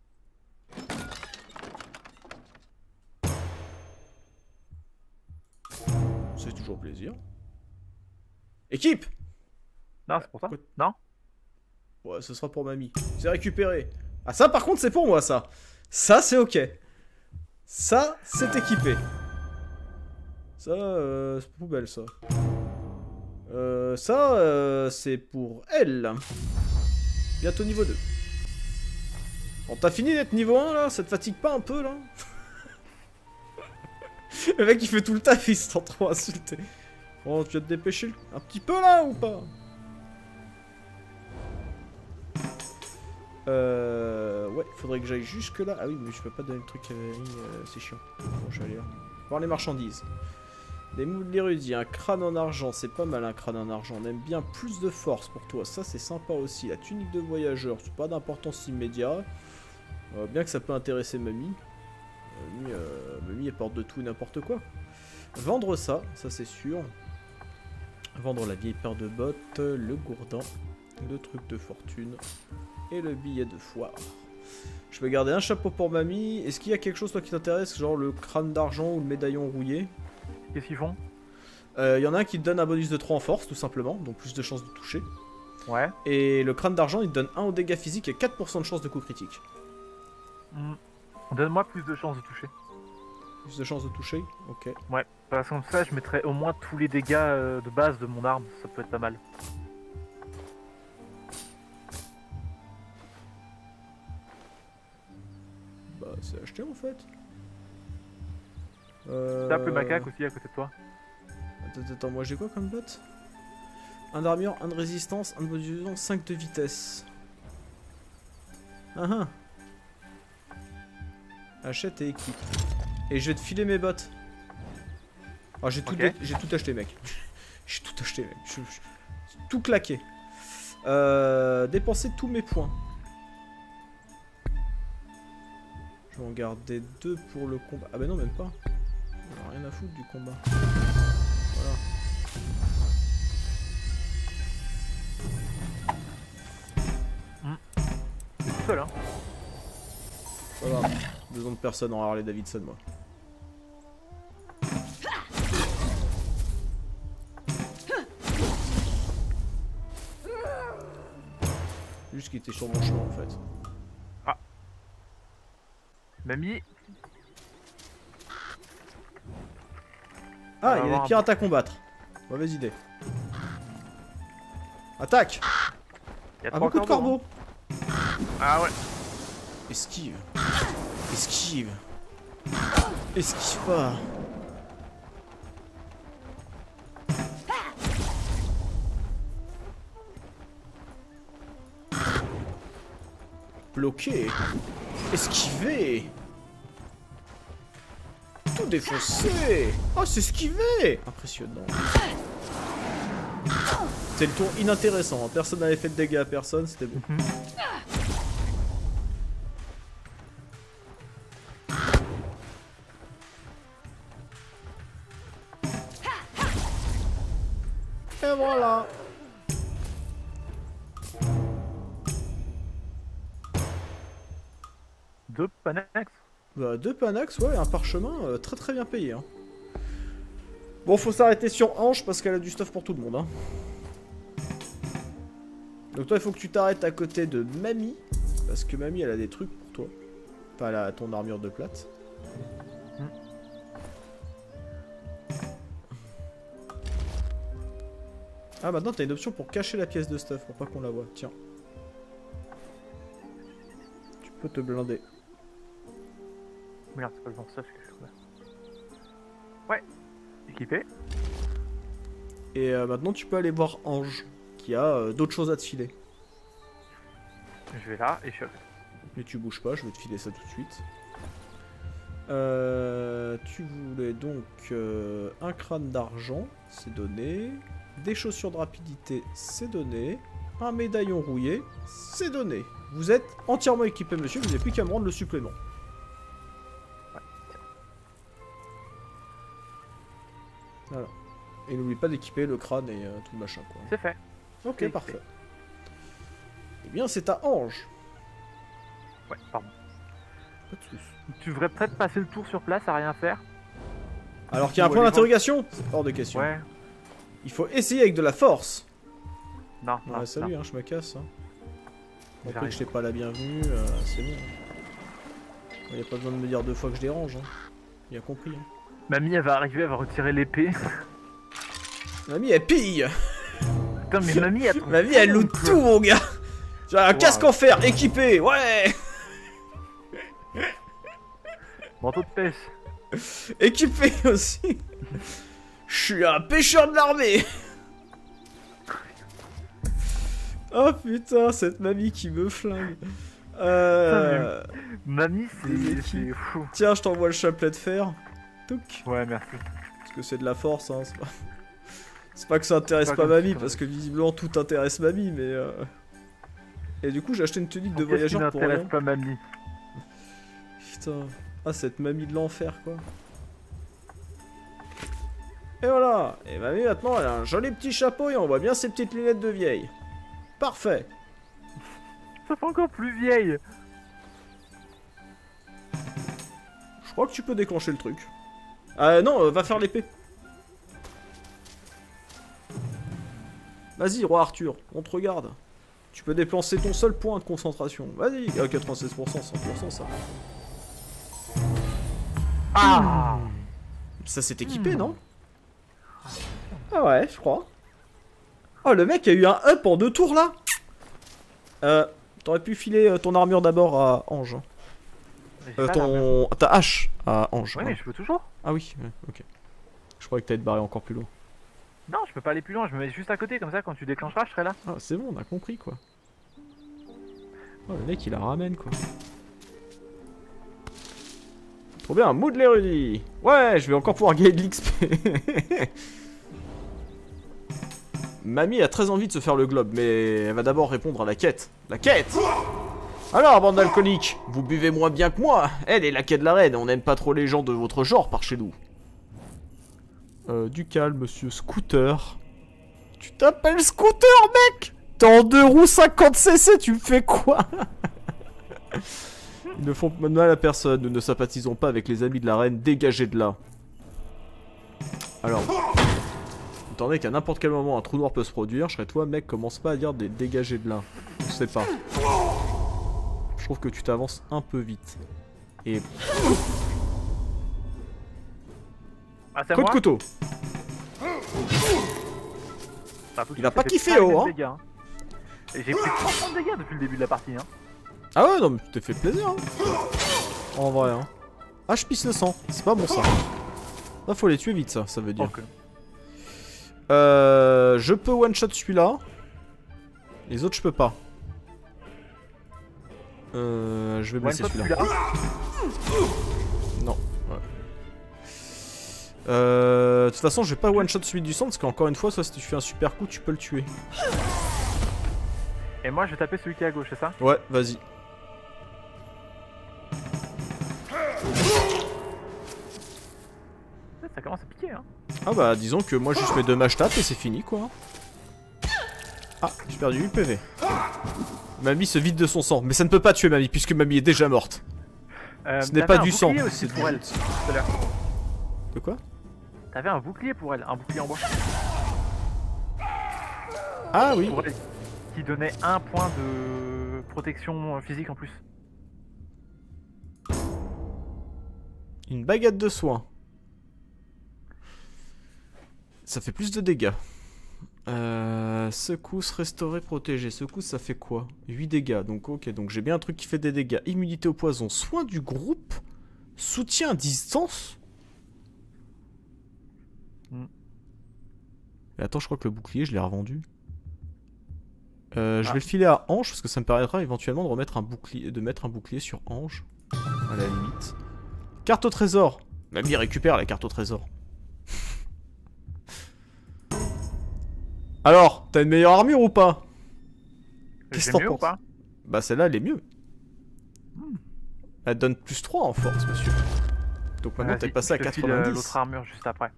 C'est toujours plaisir. Équipe! Non, c'est pour ça. Quoi? Non? Ouais, ce sera pour mamie. C'est récupéré. Ah ça par contre c'est pour moi ça. Ça c'est ok. Ça c'est équipé. Ça euh, c'est poubelle ça. Euh, ça euh, c'est pour elle. Bientôt niveau deux. Bon t'as fini d'être niveau un là? Ça te fatigue pas un peu là? Le mec il fait tout le taf, il se sent trop insulté. Bon tu vas te dépêcher un petit peu là ou pas? Euh... Ouais, faudrait que j'aille jusque là. Ah oui, mais je peux pas donner le truc à Valérie, euh, c'est chiant. Bon, je vais aller là. Voir les marchandises. Des moules d'érudit, un crâne en argent, c'est pas mal un crâne en argent. On aime bien plus de force pour toi, ça c'est sympa aussi. La tunique de voyageur, c'est pas d'importance immédiate. Euh, bien que ça peut intéresser Mamie. Mamie, euh, Mamie elle porte de tout et n'importe quoi. Vendre ça, ça c'est sûr. Vendre la vieille paire de bottes, le gourdin, le truc de fortune. Et le billet de foire. Je peux garder un chapeau pour mamie. Est-ce qu'il y a quelque chose toi qui t'intéresse, genre le crâne d'argent ou le médaillon rouillé? Qu'est-ce qu'ils font? Il euh, y en a un qui te donne un bonus de trois en force, tout simplement, donc plus de chances de toucher. Ouais. Et le crâne d'argent, il te donne un au dégâts physiques et quatre pour cent de chance de coup critique. Mm. Donne-moi plus de chances de toucher. Plus de chances de toucher? Ok. Ouais, parce que comme ça, je mettrais au moins tous les dégâts euh, de base de mon arme. Ça peut être pas mal. Bah, c'est acheté en fait. Euh... Tape le macaque aussi à côté de toi. Attends, attends, moi j'ai quoi comme bot? Un d'armure, un de résistance, un de modulation, cinq de vitesse. Ah ah. Achète et équipe. Et je vais te filer mes bottes. Ah, j'ai tout, Ok. j'ai tout acheté, mec. J'ai tout acheté, mec. Je- je- tout claqué. Euh, dépenser tous mes points. Je vais en garder deux pour le combat. Ah bah non, même pas. On a rien à foutre du combat. Voilà. seul, hein. Pas grave. Besoin de personne en Harley Davidson, moi. Juste qu'il était sur mon chemin en fait. Ah. Mamie. Ah, il y a des pirates à combattre. Mauvaise idée. Attaque! Il y a Ah, beaucoup de corbeaux. Ah ouais. Esquive. Esquive. Esquive pas. Bloqué. Esquiver. Tout défoncer. Oh, c'est esquivé. Impressionnant. C'est le tour inintéressant. Personne n'avait fait de dégâts à personne, c'était bon. Mm-hmm. Et voilà. Deux Panax. Bah, deux Panax, ouais, un parchemin euh, très très bien payé. Hein. Bon, faut s'arrêter sur Ange parce qu'elle a du stuff pour tout le monde. Hein. Donc toi, il faut que tu t'arrêtes à côté de Mamie. Parce que Mamie, elle a des trucs pour toi. Pas la, ton armure de plate. Mm. Ah, maintenant, t'as une option pour cacher la pièce de stuff pour pas qu'on la voit. Tiens. Tu peux te blinder. Merde, c'est pas le bon stuff que je trouve là. Ouais. Équipé. Et euh, maintenant, tu peux aller voir Ange. Qui a euh, d'autres choses à te filer. Je vais là et je... Mais tu bouges pas, je vais te filer ça tout de suite. Euh, tu voulais donc euh, un crâne d'argent, c'est donné. Des chaussures de rapidité, c'est donné. Un médaillon rouillé, c'est donné. Vous êtes entièrement équipé, monsieur, vous n'avez plus qu'à me rendre le supplément. Ouais. Voilà. Et n'oublie pas d'équiper le crâne et euh, tout le machin, quoi. C'est fait. Ok, C'est parfait. fait. Eh bien, c'est à Ange. Ouais, pardon. Pas de soucis. Tu devrais peut-être passer le tour sur place à rien faire. Alors qu'il y a un Ou point aller d'interrogation, c'est hors de question. Ouais. Il faut essayer avec de la force. Non, Ouais, non, salut, non. hein, je me casse. Hein. Après J'arrive. que je t'ai pas la bienvenue, euh, c'est bon. Il n'y a pas besoin de me dire deux fois que je dérange. Hein. Il a compris. Hein. Mamie, elle va arriver, elle va retirer l'épée. Mamie, elle pille. Putain, mais mamie, elle trouve Mamie, elle tout, loot quoi. tout, mon gars. J'ai un Wow. casque en fer, équipé, ouais. Manteau de pêche. Équipé aussi. Je suis un pêcheur de l'armée. Oh putain, cette mamie qui me flingue. Euh... Mamie, Des c'est équipes. c'est fou. Tiens, je t'envoie le chapelet de fer. Touc. Ouais, merci. Parce que c'est de la force, hein. C'est pas, c'est pas que ça intéresse Pas pas, comme mamie, ça. parce que visiblement tout intéresse mamie, mais... Euh... Et du coup, j'ai acheté une tenue de Qu'est-ce qui voyageur pour rien. n'intéresse pas mamie? Putain. Ah, cette mamie de l'enfer, quoi. Et voilà. Et mamie, maintenant, elle a un joli petit chapeau et on voit bien ses petites lunettes de vieille. Parfait. Ça fait encore plus vieille. Je crois que tu peux déclencher le truc. Ah non, euh, va faire l'épée. Vas-y, roi Arthur, on te regarde. Tu peux dépenser ton seul point de concentration. Vas-y, à quatre-vingt-seize pour cent, cent pour cent ça. Ah. Ça s'est équipé, Hmm. non? Ah ouais, je crois. Oh, le mec a eu un up en deux tours, là. Euh, t'aurais pu filer euh, ton armure d'abord à Ange. J'ai Euh, pas l'armure. ton... Ta hache à Ange. Ouais, hein. mais je peux toujours. Ah oui, ouais, ok. Je croyais que t'allais te barrer encore plus loin. Non, je peux pas aller plus loin, je me mets juste à côté, comme ça quand tu déclencheras, je serai là. Ah, c'est bon, on a compris, quoi. Oh, le mec, il la ramène, quoi. Trop bien, mood l'érudit. Ouais, je vais encore pouvoir gagner de l'X P. Mamie a très envie de se faire le globe, mais elle va d'abord répondre à la quête. La quête! Alors, bande d'alcooliques, vous buvez moins bien que moi. Elle est la quête de la reine, on n'aime pas trop les gens de votre genre par chez nous. Euh, du calme, monsieur Scooter. Tu t'appelles Scooter, mec? T'es en deux roues cinquante C C, tu me fais quoi? Ils ne font de mal à personne, nous ne sympathisons pas avec les amis de la reine, dégagez de là. Alors, attendez qu'à n'importe quel moment un trou noir peut se produire, je serais toi mec, commence pas à dire des dégagez de là. Je sais pas. Je trouve que tu t'avances un peu vite. Et... Ah, c'est coup de moi couteau. Enfin, Il a pas fait kiffé, pas oh, les hein. dégâts, hein. Et j'ai pris trente dégâts depuis le début de la partie, hein. Ah ouais, non mais tu t'es fait plaisir, hein. En vrai, hein. Ah, je pisse le sang, c'est pas bon ça. Là, faut les tuer vite, ça, ça veut dire. Okay. Euh, je peux one-shot celui-là. Les autres, je peux pas. Euh, je vais blesser celui-là. Non. Ouais. Euh, de toute façon, je vais pas one-shot celui du centre parce qu'encore une fois, soit si tu fais un super coup, tu peux le tuer. Et moi, je vais taper celui qui est à gauche, c'est ça? Ouais, vas-y. Ça commence à piquer, hein. Ah bah, disons que moi, juste mes deux matchs tape et c'est fini, quoi. Ah, j'ai perdu huit P V. Mamie se vide de son sang, mais ça ne peut pas tuer Mamie puisque Mamie est déjà morte. Euh, Ce n'est pas du sang, c'est du pour elle. jute. Tout à l'heure. De quoi? T'avais un bouclier pour elle, un bouclier en bois. Ah oui. Pour elle, qui donnait un point de protection physique en plus. Une baguette de soin. Ça fait plus de dégâts. Euh, secousse, restaurer, protéger. Secousse, ça fait quoi? huit dégâts. Donc, ok. Donc, j'ai bien un truc qui fait des dégâts. Immunité au poison. Soin du groupe. Soutien à distance. Mm. Et attends, je crois que le bouclier, je l'ai revendu. Euh, je Ah. vais le filer à Ange parce que ça me permettra éventuellement de remettre un bouclier, de mettre un bouclier sur Ange. À la limite. Carte au trésor. Mamie récupère la carte au trésor. Alors, t'as une meilleure armure ou pas? Qu'est-ce que J'ai t'en mieux ou penses? pas? Bah celle-là elle est mieux. Hmm. Elle donne plus trois en force, monsieur. Donc maintenant t'es Vas-y, passé à je te file, euh, quatre-vingt-dix. l'autre armure juste après.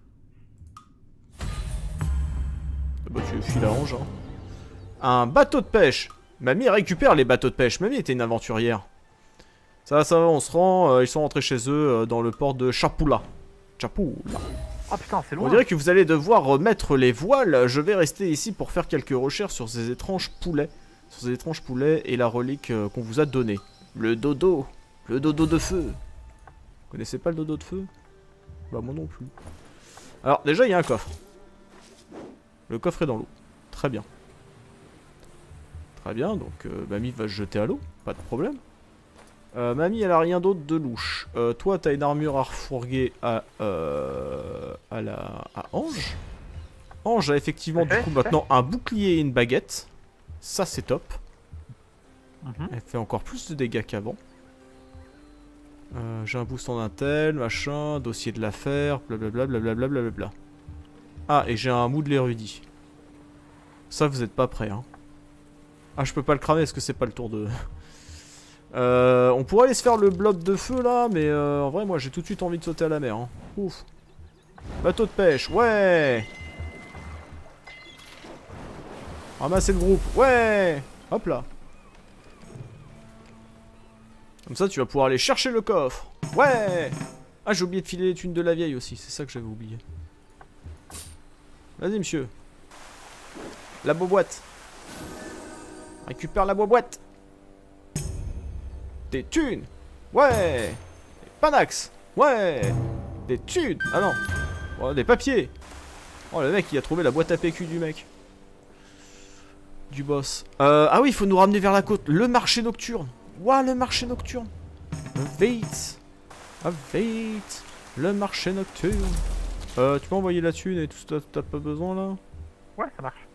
Bah tu files à Ange, hein. Un bateau de pêche. Mamie récupère les bateaux de pêche. Mamie était une aventurière. Ça va, ça va, on se rend. euh, ils sont rentrés chez eux euh, dans le port de Chapula. Chapula. Oh putain, c'est loin. On dirait que vous allez devoir remettre les voiles. Je vais rester ici pour faire quelques recherches sur ces étranges poulets. Sur ces étranges poulets et la relique euh, qu'on vous a donnée. Le dodo. Le dodo de feu. Vous connaissez pas le dodo de feu? Bah moi non plus. Alors déjà il y a un coffre. Le coffre est dans l'eau. Très bien. Très bien, donc euh, Mamie va se jeter à l'eau. Pas de problème. Euh, Mamie, elle a rien d'autre de louche. Euh, toi, t'as une armure à refourguer à, euh, à la à Ange. Ange a effectivement du coup maintenant un bouclier et une baguette. Ça, c'est top. Mhm. Elle fait encore plus de dégâts qu'avant. Euh, J'ai un boost en intel, machin, dossier de l'affaire, blablabla, blablabla, blablabla. Ah, et j'ai un mou de l'érudit. Ça, vous êtes pas prêts, hein. Ah, je peux pas le cramer, est-ce que c'est pas le tour de... Euh, on pourrait aller se faire le blob de feu là, mais euh, en vrai, moi j'ai tout de suite envie de sauter à la mer. Hein. Ouf. Bateau de pêche, ouais. Ramasser le groupe, ouais. Hop là. Comme ça, tu vas pouvoir aller chercher le coffre. Ouais. Ah, j'ai oublié de filer les thunes de la vieille aussi, c'est ça que j'avais oublié. Vas-y, monsieur. La boîte. Récupère la boîte. Des thunes. Ouais. Des panax. Ouais. Des thunes. Ah non. Oh, des papiers. Oh, le mec, il a trouvé la boîte à P Q du mec. Du boss. Euh, ah oui, il faut nous ramener vers la côte. Le marché nocturne. Ouah, le marché nocturne. Vite. Ah, vite. Le marché nocturne. Euh, tu peux envoyer la thune et tout ça, t'as pas besoin là? Ouais, ça marche.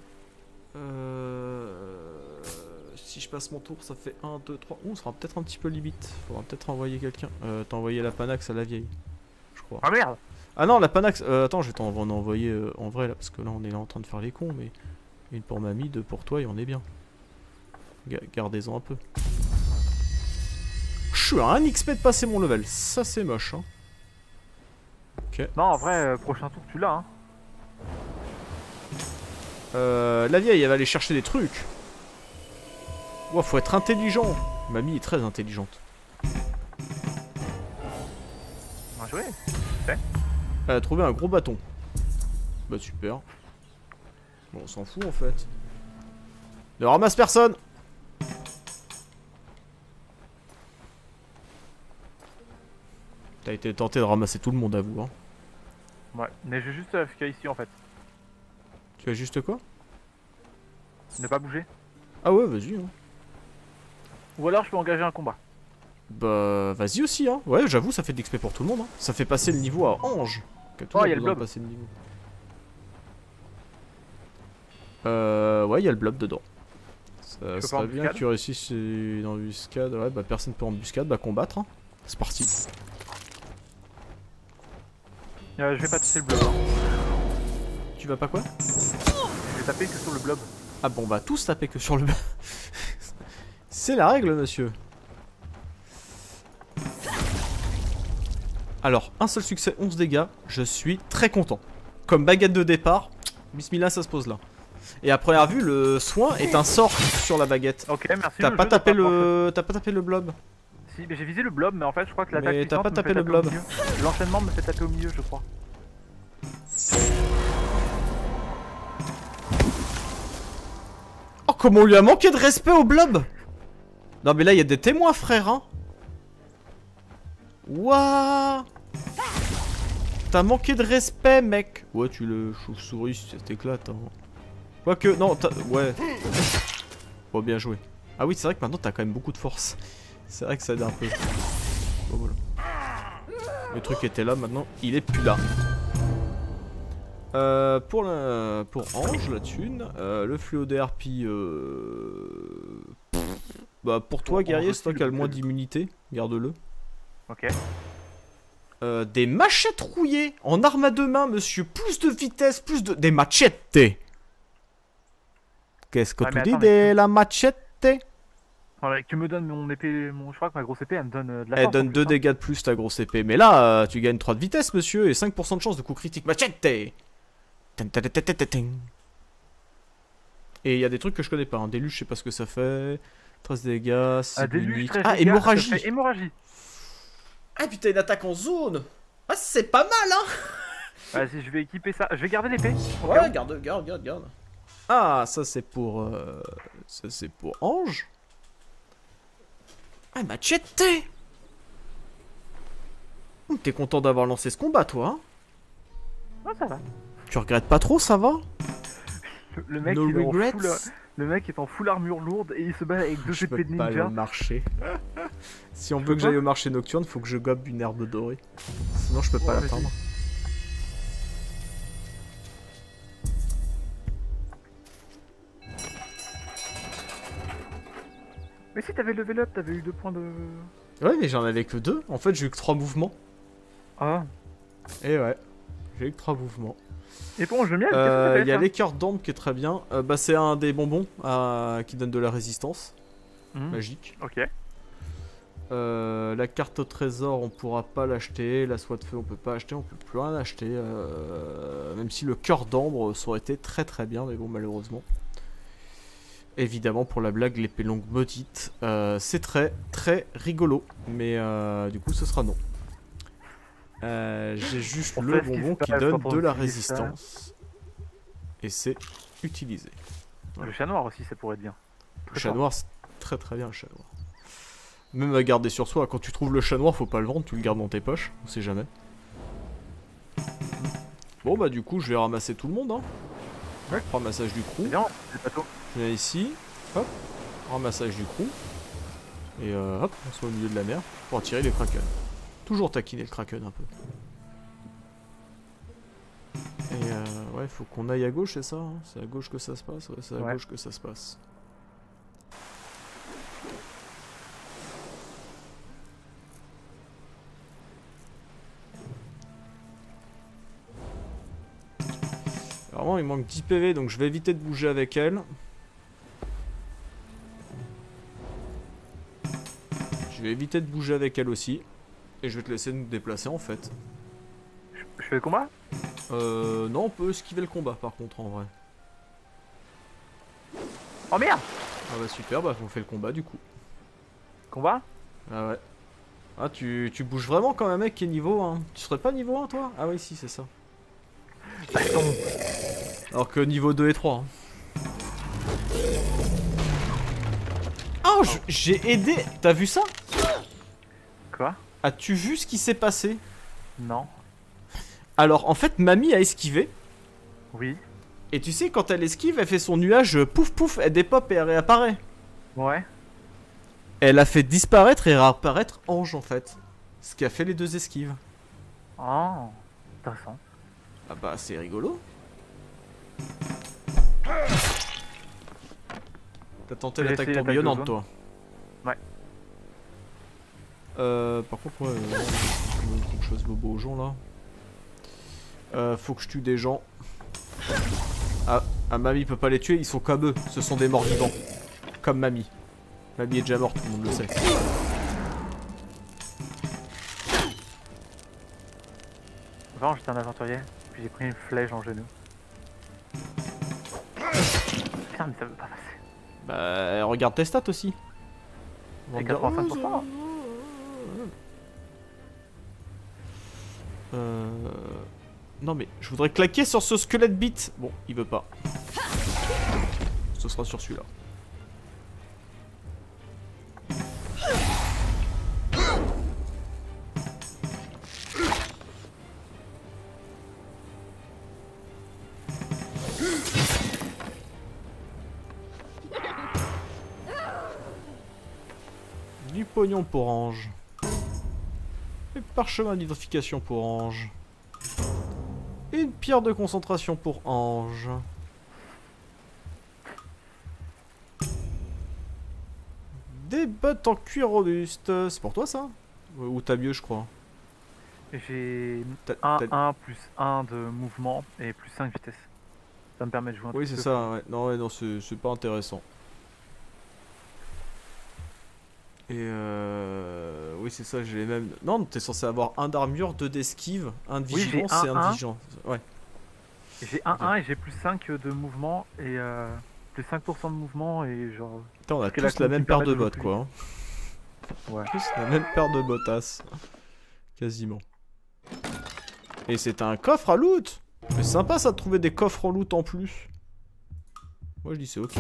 Euh... Si je passe mon tour, ça fait un, deux, trois. Ouh, ça sera peut-être un petit peu limite. Faudra peut-être envoyer quelqu'un. Euh, t'as envoyé la Panax à la vieille. Je crois. Ah merde. Ah non, la Panax. Euh, attends, je vais t'en en envoyer euh, en vrai là. Parce que là, on est là en train de faire les cons. Mais une pour mamie, deux pour toi et on est bien. Ga- Gardez-en un peu. Je suis à un X P de passer mon level. Ça, c'est moche. Hein. Ok. Non, en vrai, euh, prochain tour, tu l'as, hein. Euh, la vieille, elle va aller chercher des trucs. Ouah, faut être intelligent. Mamie est très intelligente. Bien joué. Elle a trouvé un gros bâton. Bah super. Bon, on s'en fout en fait. Ne ramasse personne. T'as été tenté de ramasser tout le monde à vous, hein. Ouais, mais j'ai juste F K ici en fait. Tu as juste quoi? Ne pas bouger. Ah ouais, vas-y, hein. Ou alors je peux engager un combat. Bah, vas-y aussi, hein. Ouais, j'avoue, ça fait de l'X P pour tout le monde, hein. Ça fait passer le niveau à Ange. Oh, il y a le blob. Passer le niveau. Euh, ouais, il y a le blob dedans. Ça serait bien que tu réussisses une embuscade. Ouais, bah personne peut embuscade, bah combattre, hein. C'est parti. Euh, je vais pas taper le blob. Hein. Tu vas pas quoi? Je vais taper que sur le blob. Ah bon, bah tous taper que sur le blob. C'est la règle, monsieur. Alors, un seul succès, onze dégâts. Je suis très content. Comme baguette de départ, bismillah, ça se pose là. Et à première vue, le soin est un sort sur la baguette. Ok, merci. T'as pas tapé le, t'as pas tapé le blob. Si, mais j'ai visé le blob, mais en fait, je crois que l'attaque. Mais t'as pas tapé le blob. L'enchaînement me fait taper au milieu, je crois. Oh, comment on lui a manqué de respect au blob. Non mais là il y a des témoins, frère, hein. Wouah. T'as manqué de respect, mec. Ouais, tu le chauve-souris, ça t'éclate, hein. Quoique, non, t'as... Ouais. Bon, bien joué. Ah oui, c'est vrai que maintenant t'as quand même beaucoup de force. C'est vrai que ça aide un peu. Bon, voilà. Le truc était là, maintenant il est plus là. Euh, pour la, pour Ange, la thune, euh, le fléau des harpies, euh... bah pour toi, guerrier, c'est toi qui as le moins d'immunité, garde-le. Ok. Euh, des machettes rouillées en arme à deux mains, monsieur, plus de vitesse, plus de... Des machettes. Qu'est-ce que ah, tu attends, dis de tu... la machette? Voilà, tu me donnes mon épée, mon... je crois que ma grosse épée, elle me donne euh, de la Elle force. donne deux dégâts de plus ta grosse épée, mais là, euh, tu gagnes trois de vitesse, monsieur, et cinq pour cent de chance de coup critique. Machette. Et il y a des trucs que je connais pas, hein. Déluge, je sais pas ce que ça fait. treize dégâts, c'est ah, unique. Ah, dégâts, hémorragie. Hémorragie. Ah putain, une attaque en zone. Ah, c'est pas mal, hein. Vas-y, je vais équiper ça. Je vais garder l'épée. Ouais, garde, garde, garde, garde. Ah, ça c'est pour... Euh... Ça c'est pour Ange. Ah, machette. T'es content d'avoir lancé ce combat, toi, hein? Ah, ça va. Tu regrettes pas trop, ça va? Le mec, no il est en regrets. full, le mec est en full armure lourde et il se bat avec deux je épées de peux pas aller ninja. au marché. Si on Tu veut que pas j'aille au marché nocturne, faut que je gobe une herbe dorée. Sinon, je peux pas Ouais, l'atteindre. Mais si t'avais level up, t'avais eu deux points de... Ouais, mais j'en avais que deux. En fait, j'ai eu que trois mouvements. Ah. Et ouais, j'ai eu que trois mouvements. Et bon, je miel, Euh, qu'est-ce que y a ça l'écœur d'ambre qui est très bien. Euh, bah, c'est un des bonbons euh, qui donne de la résistance. Mmh. Magique. Ok. Euh, la carte au trésor, on pourra pas l'acheter. La soie de feu, on peut pas acheter. On peut plus rien acheter. Euh, même si le cœur d'ambre, ça aurait été très très bien, mais bon, malheureusement. Évidemment, pour la blague, l'épée longue maudite. Euh, c'est très très rigolo. Mais euh, du coup, ce sera non. Euh, J'ai juste On le sait ce qui bonbon se qui passe donne quand on de la utilise résistance. Et c'est utilisé. Le chat noir aussi, ça pourrait être bien. Le Très chat fort. noir, c'est très très bien le chat noir. Même à garder sur soi, quand tu trouves le chat noir, faut pas le vendre, tu le gardes dans tes poches, on sait jamais. Bon bah du coup, je vais ramasser tout le monde, hein. Ouais. Ramassage du crew. C'est bien, c'est pas tôt. Je viens ici, hop, ramassage du crew. Et euh, hop, on se met au milieu de la mer pour attirer les kraken. Toujours taquiner le kraken un peu. Et euh, ouais, faut qu'on aille à gauche, c'est ça hein? C'est à gauche que ça se passe? Ouais, c'est à Ouais. gauche que ça se passe. Vraiment, il manque dix P V, donc je vais éviter de bouger avec elle. Je vais éviter de bouger avec elle aussi. Et je vais te laisser nous déplacer en fait. Je, je fais le combat? Euh, non, on peut esquiver le combat par contre en vrai. Oh merde! Ah bah super, bah on fait le combat du coup. Combat? Ah ouais. Ah, tu, tu bouges vraiment comme un mec qui est niveau un. Tu serais pas niveau un, toi? Ah oui, si, c'est ça. Baston. Alors que niveau deux et trois. Hein. Oh, je- j'ai aidé. T'as vu ça? Quoi? As-tu vu ce qui s'est passé? Non. Alors, en fait, Mamie a esquivé. Oui. Et tu sais, quand elle esquive, elle fait son nuage euh, pouf pouf, elle dépop et elle réapparaît. Ouais. Elle a fait disparaître et réapparaître Ange, en fait. Ce qui a fait les deux esquives. Oh. Intéressant. Ah bah, c'est rigolo. T'as tenté J'ai l'attaque essayé l'attaque tourbillonnante, de toi? Ouais. Euh, par contre, ouais, euh, faut que je fasse bobo aux gens, là. Euh, faut que je tue des gens. Ah, ah, Mamie peut pas les tuer, ils sont comme eux. Ce sont des morts vivants. Comme Mamie. Mamie est déjà morte, tout le monde le sait. Avant, j'étais un aventurier, puis j'ai pris une flèche en genou. Putain, mais ça veut pas passer. Bah, regarde tes stats aussi. C'est quatre-vingt-cinq pour cent. Euh... Non mais, je voudrais claquer sur ce squelette bit. Bon, il veut pas. Ce sera sur celui-là. Du pognon pour Ange. Et parchemin d'identification pour Ange. Et une pierre de concentration pour Ange. Des bottes en cuir robuste. C'est pour toi ça? Ou t'as mieux, je crois. J'ai T'as- un t'as- un plus un de mouvement et plus cinq vitesse. Ça me permet de jouer un Oui, petit c'est peu. ça, ouais. Non, ouais, non, c'est c'est pas intéressant. Et euh... Oui, c'est ça, j'ai les mêmes... Non, t'es censé avoir un d'armure, deux d'esquive, un de Oui, j'ai vigilance un, et un un. de vigilance. Ouais. J'ai un un et j'ai plus cinq de mouvement et euh, plus cinq pour cent de mouvement et genre... Putain, on a Parce que la tous la cloche même me paire permet de de jouer bottes, plus quoi. Hein. Ouais. Tous la même paire de botasses. Quasiment. Et c'est un coffre à loot. C'est sympa ça de trouver des coffres en loot en plus. Moi je dis c'est ok.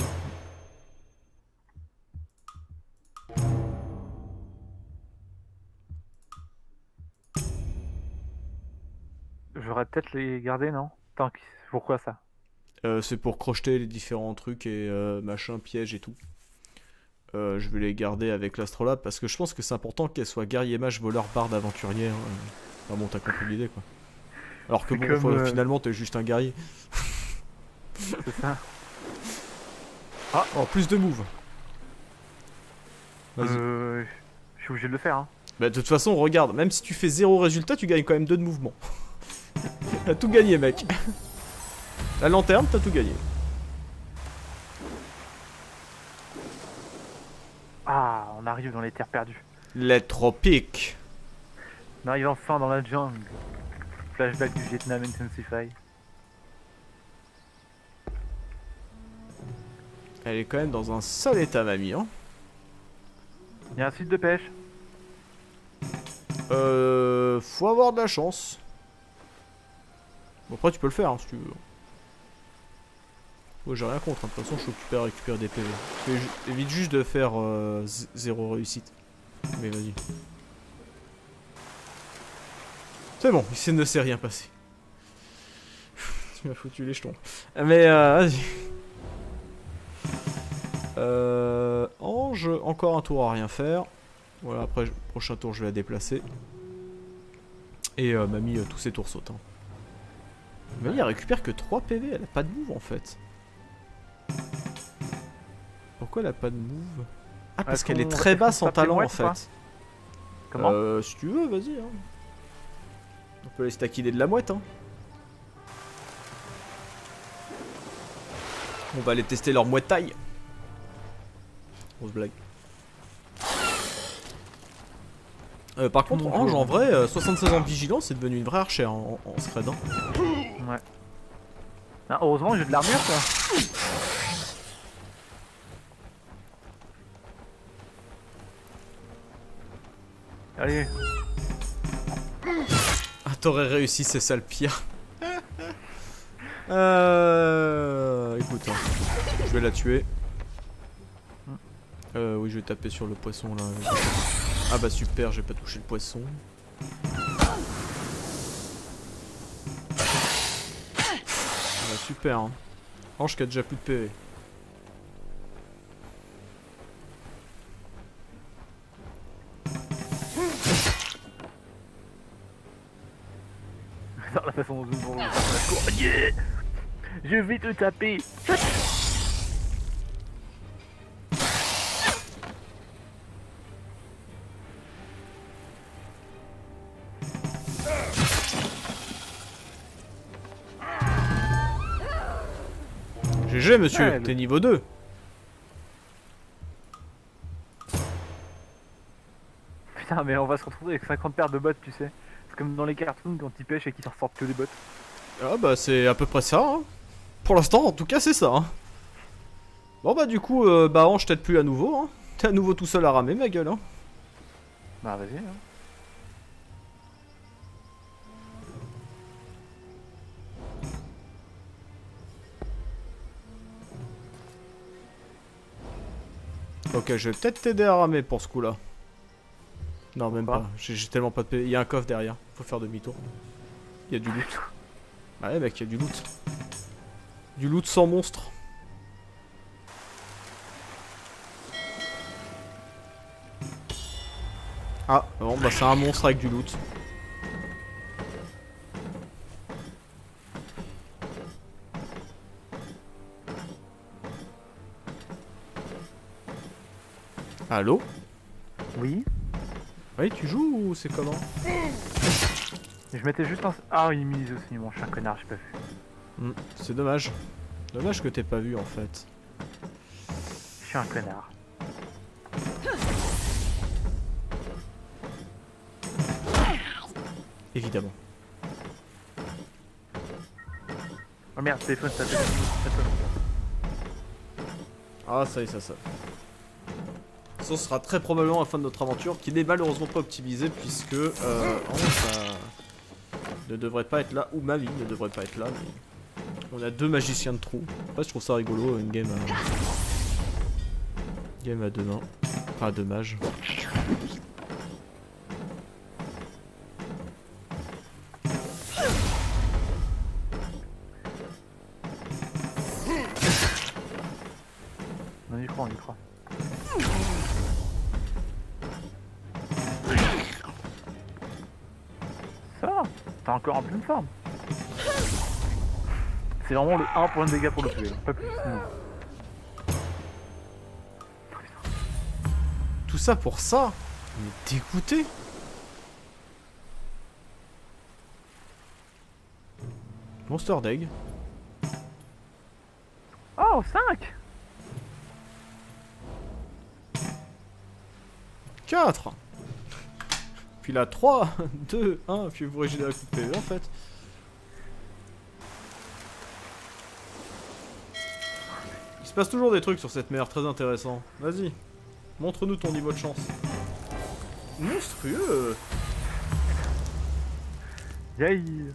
J'aurais peut-être les garder, non? Tant que... Pourquoi ça? Euh, c'est pour crocheter les différents trucs et euh, machin, pièges et tout. Euh, je vais les garder avec l'astrolabe parce que je pense que c'est important qu'elle soit guerrier mage, voleur, barde, aventurier. Hein. Enfin bon, t'as compris l'idée quoi. Alors que C'est bon, comme, faut- euh, finalement t'es juste un guerrier. C'est ça. Ah, en plus de move. Vas-y. Euh... Je suis obligé de le faire, hein. Bah de toute façon, regarde, même si tu fais zéro résultat, tu gagnes quand même deux de mouvement. T'as tout gagné, mec. La lanterne, t'as tout gagné. Ah, on arrive dans les terres perdues. Les tropiques. On arrive enfin dans la jungle. Flashback du Vietnam Intensify. Elle est quand même dans un sale état, mamie, hein. Il y a un site de pêche. Euh... Faut avoir de la chance. Bon, après, tu peux le faire, hein, si tu veux. Ouais, j'ai rien contre, hein. De toute façon, je suis occupé à récupérer des P V. Fais ju- évite juste de faire euh, z- zéro réussite. Mais vas-y. C'est bon, il ne s'est rien passé. Tu m'as foutu les jetons. Mais euh, vas-y. Euh, Ange, encore un tour à rien faire. Voilà, après, je- prochain tour, je vais la déplacer. Et euh, Mamie, euh, tous ses tours sautent. Hein. Mamie, elle récupère que trois P V, elle a pas de move en fait. Pourquoi elle a pas de move? Ah, parce Est-ce qu'elle est qu'on- très est-ce qu'on basse en tape les talent en mouettes ou pas? fait. Comment? Euh, si tu veux, vas-y. Hein. On peut aller stackiner de la mouette. Hein. On va aller tester leur mouette taille. Grosse blague. Euh, par contre, Bonjour. Ange, en vrai, euh, soixante-seize ans de vigilance, c'est devenu une vraie archère en, en, en scred. Hein. Ouais. Ah, heureusement, j'ai de l'armure, quoi. Allez. Ah, t'aurais réussi, c'est ça le pire. euh... Écoute, hein. Je vais la tuer. Euh, oui, je vais taper sur le poisson là. Ah bah super, j'ai pas touché le poisson. Ah, super, hein. Ange qui a déjà plus de P V. Dans la façon dont nous allons faire la cour. Yeah, je vais te taper. G G monsieur, Ouais, t'es le... niveau deux. Putain, mais on va se retrouver avec cinquante paires de bottes, tu sais. C'est comme dans les cartoons quand ils pêchent et qu'ils ressortent que des bottes. Ah bah c'est à peu près ça, hein. Pour l'instant, en tout cas, c'est ça, hein. Bon bah du coup, euh, bah Ange t'aide plus à nouveau, hein. T'es à nouveau tout seul à ramer, ma gueule, hein. Bah vas-y, hein. Ok, je vais peut-être t'aider à ramer pour ce coup-là. Non, même Pourquoi pas. J'ai tellement pas de P V. Il y a un coffre derrière. Faut faire demi-tour. Il y a du loot. Bah ouais, mec, il y a du loot. Du loot sans monstre. Ah, bon, bah c'est un monstre avec du loot. Allô? Oui. Oui, tu joues ou c'est comment? Je m'étais juste en... Ah, il mise aussi, mon chien connard, j'ai pas vu. Hmm, c'est dommage. Dommage que t'aies pas vu en fait. Je suis un connard. Évidemment. Oh merde, téléphone, ça fait... Ah, ça y est, ça, ça. Ce sera très probablement la fin de notre aventure, qui n'est malheureusement pas optimisée, puisque euh, oh, ça ne devrait pas être là, ou ma vie ne devrait pas être là, mais on a deux magiciens de trou. Après, je trouve ça rigolo, une game à, game à deux mains, enfin à deux mages. On y croit, on y croit. Ça, t'as encore en pleine forme. C'est vraiment le un point de dégâts pour le tuer, pas plus. Non. Tout ça pour ça? Mais dégoûté. Monster d'egg. Oh, cinq. quatre. Puis là, trois, deux, un, puis vous régénérez la coupe P V en fait. Il se passe toujours des trucs sur cette mer, très intéressant. Vas-y, montre-nous ton niveau de chance. Monstrueux. Yay.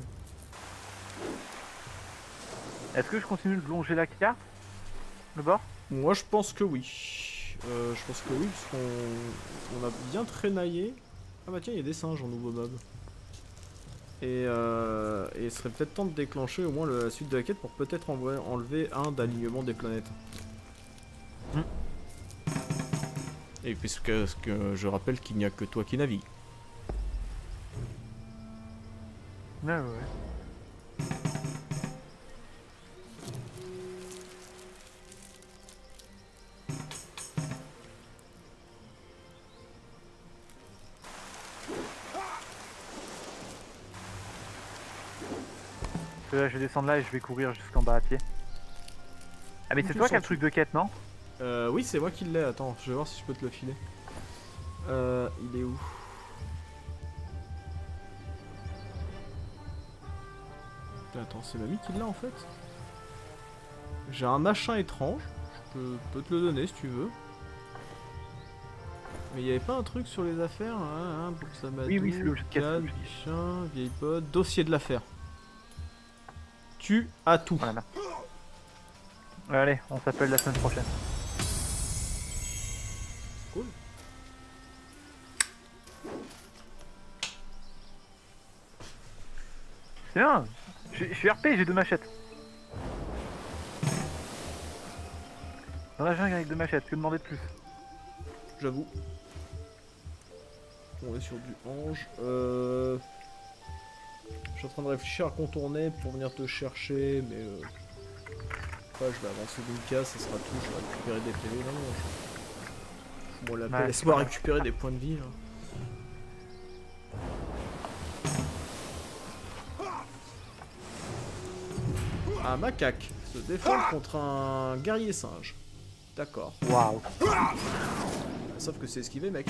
Est-ce que je continue de longer la carte? Le bord? Moi je pense que oui. Euh, je pense que oui, parce qu'on on a bien traînaillé. Ah bah tiens, il y a des singes en nouveau mob. Et, euh, et il serait peut-être temps de déclencher au moins le, la suite de la quête pour peut-être enlever un d'alignement des planètes. Mm. Et puisque ce que je rappelle qu'il n'y a que toi qui navigue. Ouais, ouais, ouais. Là, je vais descendre là et je vais courir jusqu'en bas à pied. Ah, mais c'est toi qui as le truc de quête, non? Euh, oui, c'est moi qui l'ai. Attends, je vais voir si je peux te le filer. Euh, il est où? Attends, c'est mamie qui l'a en fait? J'ai un machin étrange. Je peux, peux te le donner si tu veux. Mais il y avait pas un truc sur les affaires, hein, hein, bourse à Madou, Oui, oui, c'est l'objet de caisse, canne, l'objet de caisse. machin, vieille pote, dossier de l'affaire. Tu as tout. Voilà. Allez, on s'appelle la semaine prochaine. Cool. C'est bien. Je je suis R P, j'ai deux machettes. Dans la jungle avec deux machettes, que demander de plus? J'avoue. On est sur du ange. Euh... Je suis en train de réfléchir à contourner pour venir te chercher, mais... Euh... Enfin, je vais avancer d'une case, ça sera tout, je vais récupérer des P V. Non, non, je... Bon, la paix, Ouais, laisse-moi c'est pas récupérer des points de vie. Hein. Un macaque se défend contre un guerrier singe. D'accord. Waouh. Sauf que c'est esquivé, mec.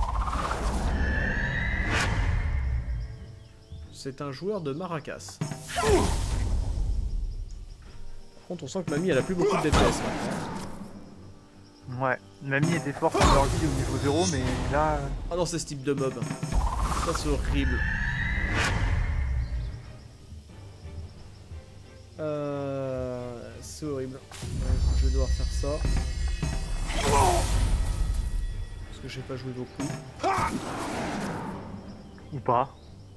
C'est un joueur de maracas. Par contre, on sent que Mamie, elle a plus beaucoup de D P S. Ouais, mamie était forte sur leur vie au niveau zéro, mais là... euh, Ah non, c'est ce type de mob. Ça, c'est horrible. Euh... C'est horrible. Ouais, je vais devoir faire ça. Parce que j'ai pas joué beaucoup. Ou pas.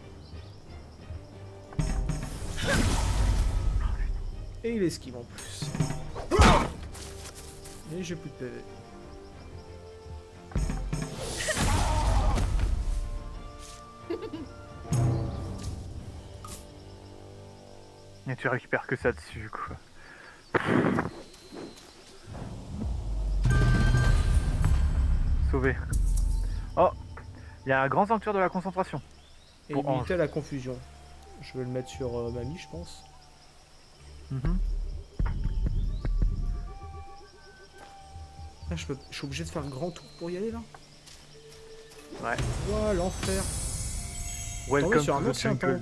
Et il esquive en plus. Et j'ai plus de P V. Et tu récupères que ça dessus, quoi. Sauvé. Oh, il y a un grand sanctuaire de la concentration. Et Pour limiter la confusion. Je vais le mettre sur euh, Mamie, je pense. Mhm. Ah, je, peux... je suis obligé de faire le grand tour pour y aller là. Ouais. Ouah, l'enfer. Welcome sur un to the ancien jungle. temps.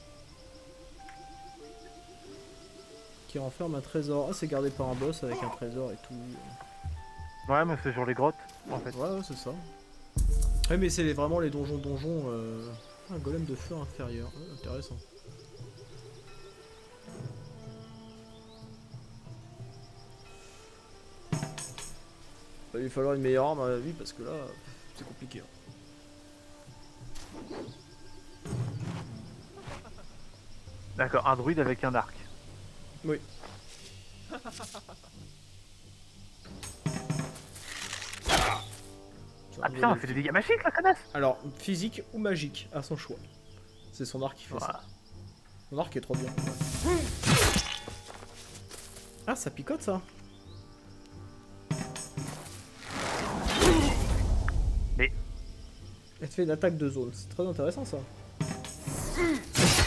Qui renferme un trésor. Ah, c'est gardé par un boss avec un trésor et tout. Ouais, mais c'est sur les grottes, en fait. Ouais, ouais, c'est ça. Ouais, mais c'est les- vraiment les donjons donjons. Euh... Un golem de feu inférieur. Ouais, intéressant. Il va lui falloir une meilleure arme à la vie parce que là, c'est compliqué. Hein. D'accord, un druide avec un arc. Oui. Ah putain, elle fait des dégâts magiques, la connasse. Alors, physique ou magique, à son choix. C'est son arc qui fait Voilà. ça. Son arc est trop bien. Ah, ça picote ça. Mais... Elle te fait une attaque de zone, c'est très intéressant ça. Le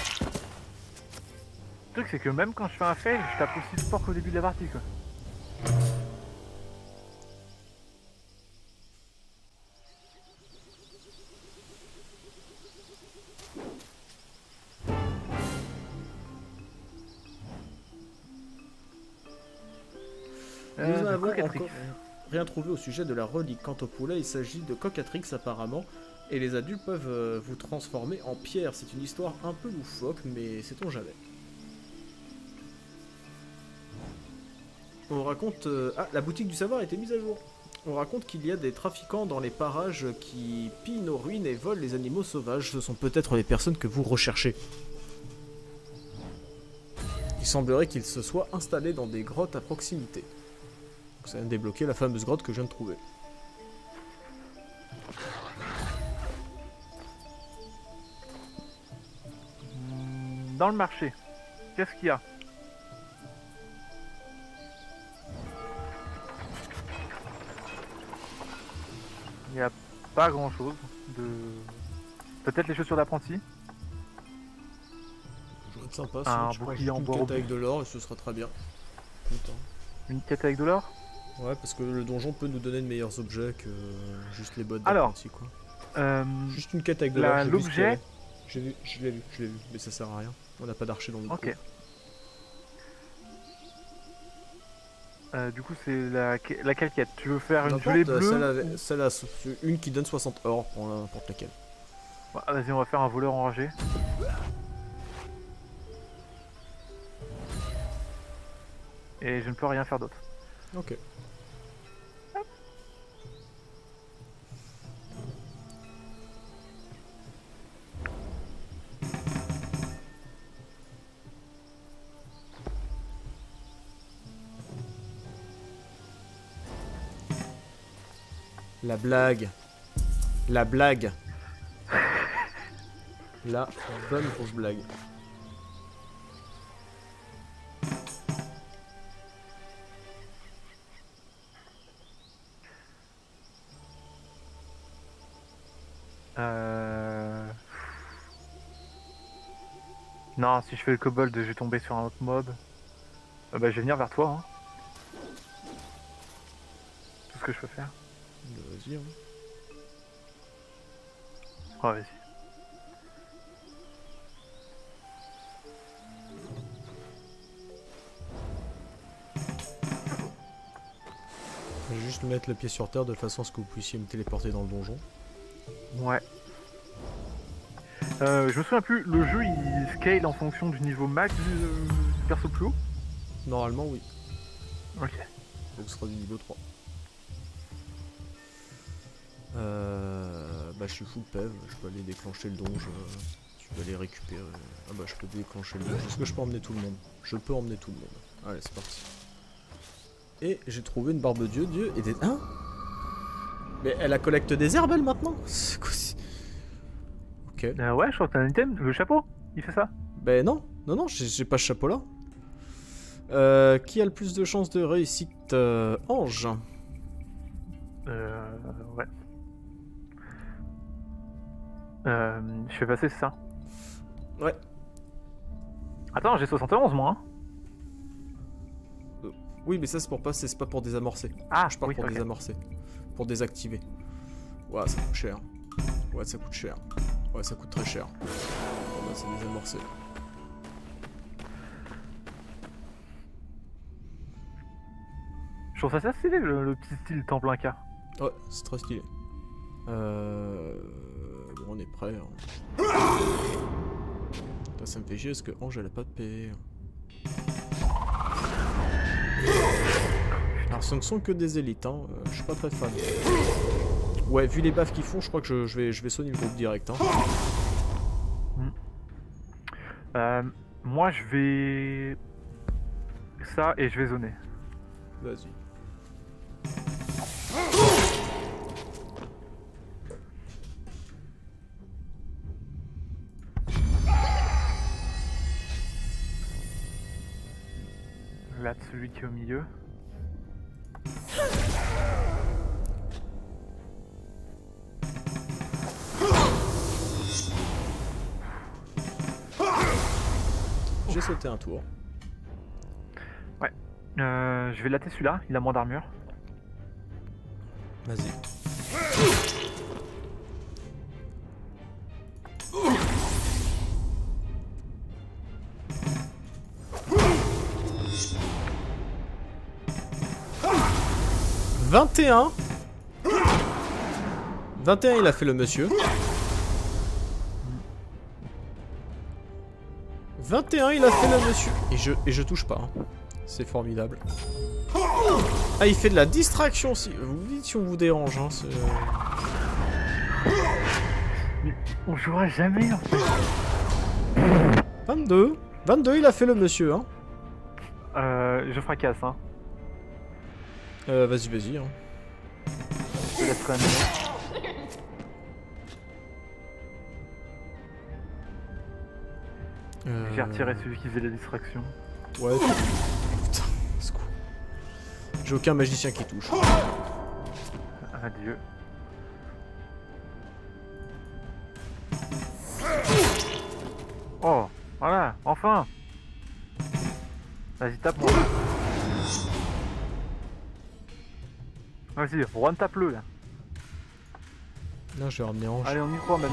truc, c'est que même quand je fais un fail, je tape aussi fort qu'au début de la partie, quoi. Nous Euh, n'avons de cocatrice. encore rien trouvé au sujet de la relique. Quant au poulet, il s'agit de cocatrix apparemment, et les adultes peuvent euh, vous transformer en pierre. C'est une histoire un peu loufoque, mais sait-on jamais. On raconte... euh, Ah, la boutique du savoir a été mise à jour. On raconte qu'il y a des trafiquants dans les parages qui pillent nos ruines et volent les animaux sauvages. Ce sont peut-être les personnes que vous recherchez. Il semblerait qu'ils se soient installés dans des grottes à proximité. Donc ça vient de débloquer la fameuse grotte que je viens de trouver. Hmm, Dans le marché, qu'est-ce qu'il y a? Il n'y a pas grand chose de... Peut-être les chaussures d'apprenti? Ça va être sympa, Un sinon je prends bouclier juste en une bois quête robuste. avec de l'or et ce sera très bien. Content. Une quête avec de l'or? Ouais, parce que le donjon peut nous donner de meilleurs objets que juste les bottes Alors, d'apprenti, quoi. Euh, Juste une quête avec de la- l'or, j'ai vu ce qu'il y l'objet- avait. J'ai vu, je l'ai vu, je l'ai vu, mais ça sert à rien. On n'a pas d'archer dans le ok. groupe. Euh, du coup, c'est la... laquelle quête? Tu veux faire une N'importe, gelée bleue? celle, avec- celle à une qui donne soixante or pour n'importe laquelle. Bah, vas-y, on va faire un voleur enragé. Et je ne peux rien faire d'autre. Ok. La blague. La blague. La bonne grosse blague. Euh... Non, si je fais le kobold, je vais tomber sur un autre mob. Euh, bah, je vais venir vers toi. Hein. Tout ce que je peux faire. Vas-y. Hein. Oh, vas-y. Je vais juste mettre le pied sur terre de façon à ce que vous puissiez me téléporter dans le donjon. Ouais. Euh, je me souviens plus, le jeu il scale en fonction du niveau max du, euh, du perso plus haut? Normalement, oui. Ok. Donc ce sera du niveau trois. Euh, bah je suis full pev, je peux aller déclencher le donge, euh, je peux aller récupérer. Ah bah je peux déclencher le donge. Est-ce que je peux emmener tout le monde? Je peux emmener tout le monde. Allez c'est parti. Et j'ai trouvé une barbe dieu, dieu et des... Hein? Mais elle a collecte des herbes elle maintenant? C'est quoi? Ok. Euh, ouais, je crois que t'as un item, le chapeau, il fait ça. Ben non, non non, j'ai pas ce chapeau là. Euh, qui a le plus de chances de réussite? euh, Ange. Euh, ouais. Euh, je fais passer, c'est ça? Ouais. Attends, j'ai soixante et onze moi. Hein. Euh, oui, mais ça c'est pour passer, c'est pas pour désamorcer. Ah, Je pars oui, pour okay. désamorcer. Pour désactiver. Ouais, ça coûte cher. Ouais, ça coûte cher. Ouais, ça coûte très cher. Bon, bah, c'est désamorcé. Je trouve ça assez stylé le, le petit style Templinka. Ouais, c'est très stylé. Euh... Bon, on est prêt. Hein. Putain, ça me fait chier parce que Ange elle a pas de P. Alors ce ne sont que des élites, hein. euh, je suis pas très fan. Ouais, vu les baffes qu'ils font, je crois que je, je vais, je vais sonner le groupe direct. Hein. Mm. Euh, moi je vais... Ça et je vais zoner. Vas-y. Là, celui qui est au milieu. J'ai sauté un tour. Ouais. Euh, je vais latter celui-là, il a moins d'armure. Vas-y. vingt et un. vingt et un il a fait le monsieur. vingt et un il a fait le monsieur. Et je, et je touche pas. Hein. C'est formidable. Ah il fait de la distraction aussi. Vous me dites si on vous dérange. Hein, Mais on jouera jamais en fait. vingt-deux. vingt-deux il a fait le monsieur. Hein. Euh, je fracasse hein. Euh, vas-y vas-y. Hein. Je te laisse quand même. Euh... J'ai retiré celui qui faisait la distraction. Ouais. Putain, secours. J'ai aucun magicien qui touche. Adieu. Oh, voilà, enfin. Vas-y, tape-moi. Vas-y, Juan tape-le là. Non, je vais ramener Ange. Allez, on y croit maintenant.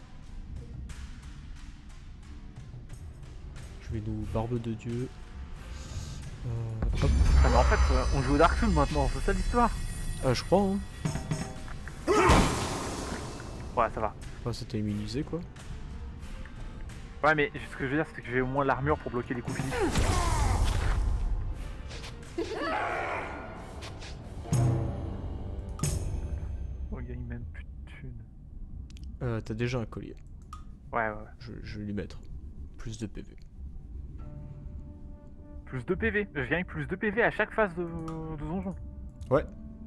Je vais nous barbe de Dieu. mais en fait, euh, on joue au Dark Souls maintenant, c'est ça l'histoire. Ah, je crois, hein. Ouais, ça va. Enfin, c'était immunisé, quoi. Ouais, mais ce que je veux dire, c'est que j'ai au moins l'armure pour bloquer les coups physiques. On gagne même plus de thunes. Euh, t'as déjà un collier. Ouais, ouais, ouais. Je, je vais lui mettre. Plus de P V. Plus de P V. Je gagne plus de P V à chaque phase de, de donjon. Ouais.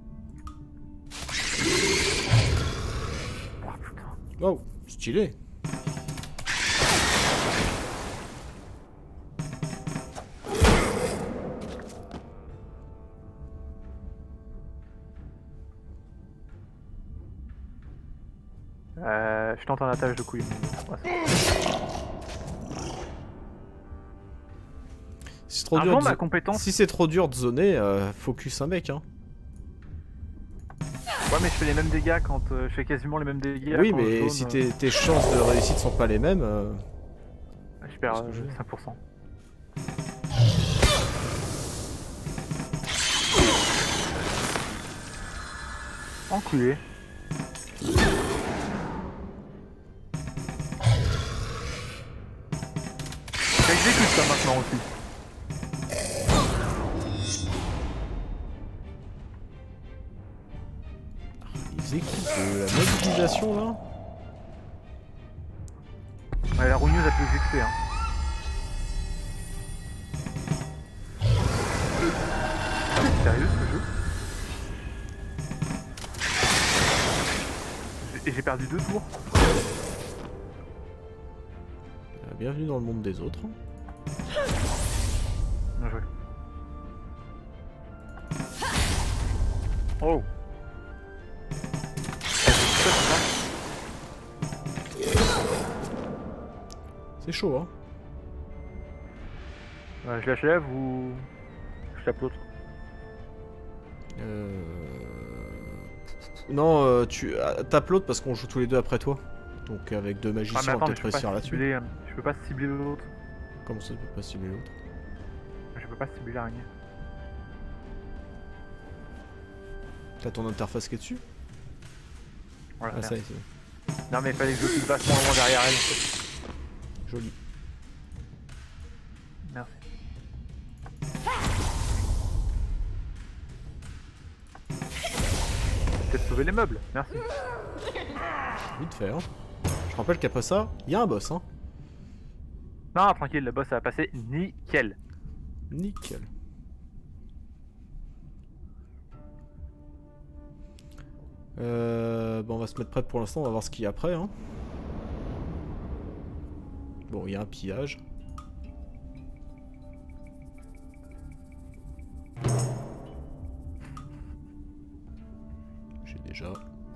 Oh putain. Wow, stylé. Euh, je tente un attache de couilles. Ouais, Si c'est trop, ah dur bon, de ma zo- compétence. si c'est trop dur de zoner, euh, focus un mec, hein. Ouais, mais je fais les mêmes dégâts quand euh, je fais quasiment les mêmes dégâts. Oui, quand mais je zone, si euh, tes, tes chances de réussite sont pas les mêmes. euh, Je perds Qu'est-ce que euh, j'ai cinq pour cent. Enculé. J'exécute ça maintenant aussi. Ils équipent de la mobilisation là. Ouais, la rougneuse a plus X P, hein. C'est sérieux ce jeu? J'ai- Et j'ai perdu deux tours. Euh, Bienvenue dans le monde des autres. Bien joué. Oh. C'est chaud, hein. Ouais, je l'achève ou je tape l'autre? Euh... Non, euh, tu ah, tape l'autre parce qu'on joue tous les deux après toi. Donc avec deux Ah mais magiciens, on attends, va mais je peut-être peux réussir pas là-dessus. cibler, euh, je peux pas cibler l'autre. Comment ça, tu peux pas cibler l'autre? Je peux pas cibler l'araignée. T'as ton interface qui est dessus? Voilà, Ah, merci. ça y est, c'est bon. Non mais il fallait que je file vachement loin derrière elle en fait. Joli. Merci. Peut-être sauver les meubles, merci. Vite fait, hein. Je rappelle qu'après ça, il y a un boss, hein. Non, tranquille, le boss ça va passer nickel. Nickel. Euh, bon, on va se mettre prêt pour l'instant, on va voir ce qu'il y a après, hein. Bon, il y a un pillage. J'ai déjà.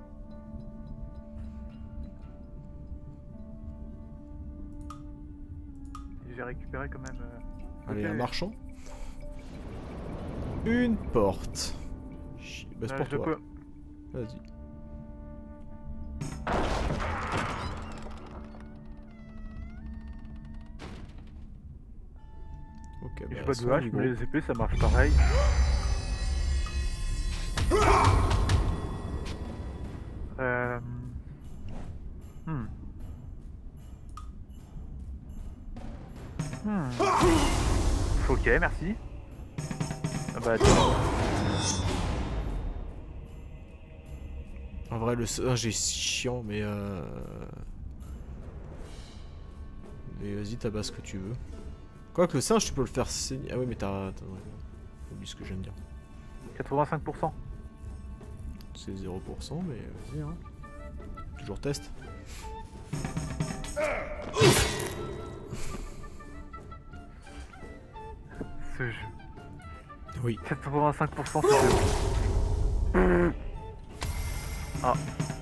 J'ai récupéré quand même. Euh... Allez, ok. un marchand. Une porte. Chi- Bah, c'est Euh, pour je toi. peux- Vas-y. Ok, J'ai bah, pas c'est de un hache, du mais groupe. les épées ça marche pareil. Euh... Hmm. Hmm. Ok, merci. Ah bah, attends. En vrai, le singe est si chiant, mais euh... Mais vas-y, tabasse ce que tu veux. Quoique le singe, tu peux le faire saigner. Ah oui, mais t'as... t'as- Oublie ce que je viens de dire. quatre-vingt-cinq pour cent. C'est zéro pour cent, mais vas-y, hein. Toujours test. Ce jeu. Oui. quatre-vingt-cinq pour cent ce jeu. Ah.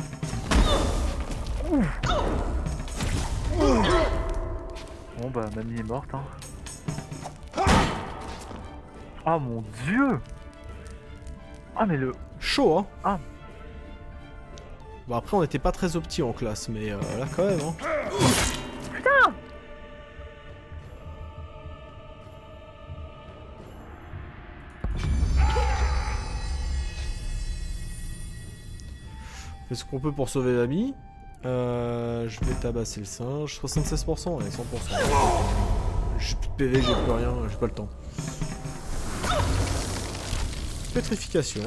Bon bah mamie est morte hein. Oh mon dieu. Ah mais le... Chaud, hein. Ah. Bon, après, on n'était pas très opti en classe, mais euh, là, quand même, hein. Putain. fais ce qu'on peut pour sauver l'ami. Euh, je vais tabasser le singe. soixante-seize pour cent, allez, cent pour cent. J'ai plus de P V, j'ai plus rien, j'ai pas le temps. Pétrification.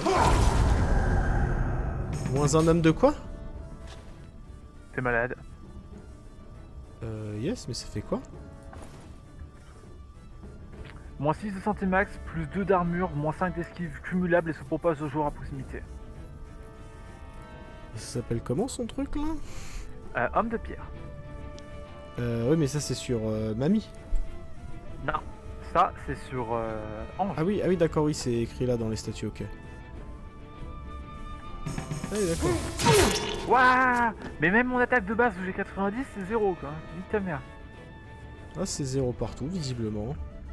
Moins un homme de quoi? T'es malade. Euh, yes, mais ça fait quoi? Moins six de santé max, plus deux d'armure, moins cinq d'esquive cumulable et se propose aux joueurs à proximité. Ça s'appelle comment son truc là? Euh, homme de pierre. Euh, oui, mais ça c'est sur euh, Mamie. Non, ça c'est sur euh, Ange. Ah oui, ah oui d'accord, oui, c'est écrit là dans les statuts, ok. Ah oui, d'accord. Waouh. Mais même mon attaque de base où j'ai quatre-vingt-dix, c'est zéro quoi. Nique ta mère. Ah, c'est zéro partout, visiblement.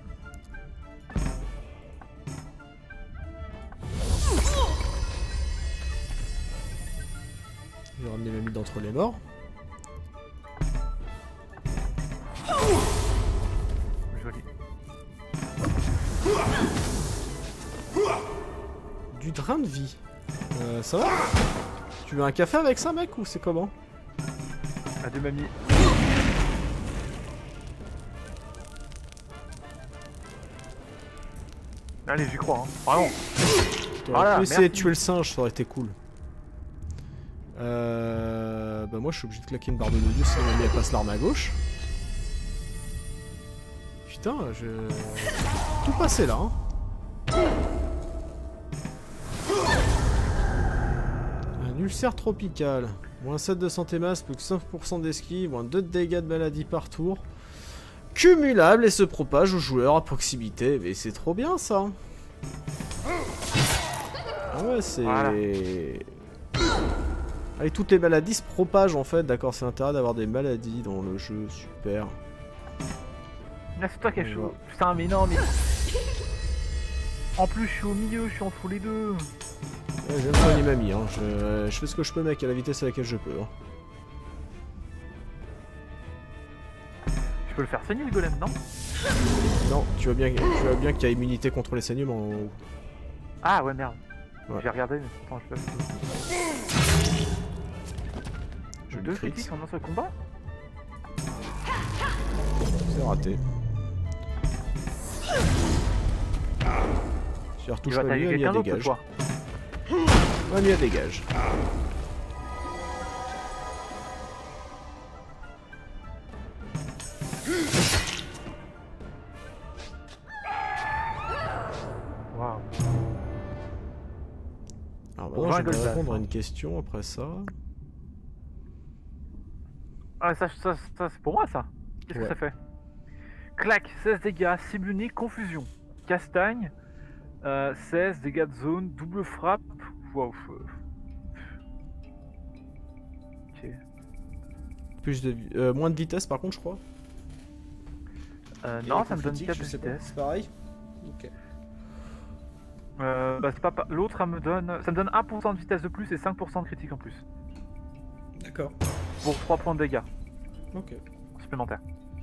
Je vais ramener Mamie d'entre les morts. Joli. Du drain de vie. Euh, ça va? Tu veux un café avec ça, mec, ou c'est comment? Adieu mamie. Allez, j'y crois, hein. Vraiment. T'aurais Voilà, pu essayer merci. de tuer le singe, ça aurait été cool. Euh... Bah moi je suis obligé de claquer une barbe de dieu sinon Mamie elle passe l'arme à gauche. Putain, je... Tout passé là, hein. Un ulcère tropical. Moins sept de santé masse, plus que cinq pour cent d'esquive, moins deux de dégâts de maladie par tour. Cumulable et se propage aux joueurs à proximité. Mais c'est trop bien ça. Ah ouais, c'est... Voilà. Allez, toutes les maladies se propagent en fait, d'accord, c'est l'intérêt d'avoir des maladies dans le jeu, super. Là, c'est toi qui es On chaud. va. Putain, mais non, mais. En plus, je suis au milieu, je suis entre les deux. Ouais, je viens de soigner Mamie, hein. je... je fais ce que je peux mec, à la vitesse à laquelle je peux. Hein. Je peux le faire saigner le golem, non? Non, tu vois bien, tu vois bien qu'il y a immunité contre les saignements. Ah ouais, merde. Ouais. J'ai regardé, mais pourtant je peux pas. Je Deux le crit. critiques en un seul combat? C'est raté. Si elle retouche Tu vas Mamie, tailler Mamie a quelqu'un d'autre ce dégage. soir. Mamie a dégage. Waouh. Alors Pour maintenant, je vingt vais Goldas, répondre à hein. une question après ça. Ah, ça, ça, ça c'est pour moi ça. Qu'est-ce Ouais. que ça fait? Clac, seize dégâts, cible unique, confusion. Castagne, euh, seize dégâts de zone, double frappe. Waouh. Ok. Plus de vi- euh, moins de vitesse par contre, je crois. Euh, Et non, coup ça me donne critique, quatre je de sais pas. vitesse. C'est pareil. Ok. Euh, bah, c'est pas, pas... L'autre, elle me donne... ça me donne un pour cent de vitesse de plus et cinq pour cent de critique en plus. D'accord. Pour trois points de dégâts Ok. supplémentaires.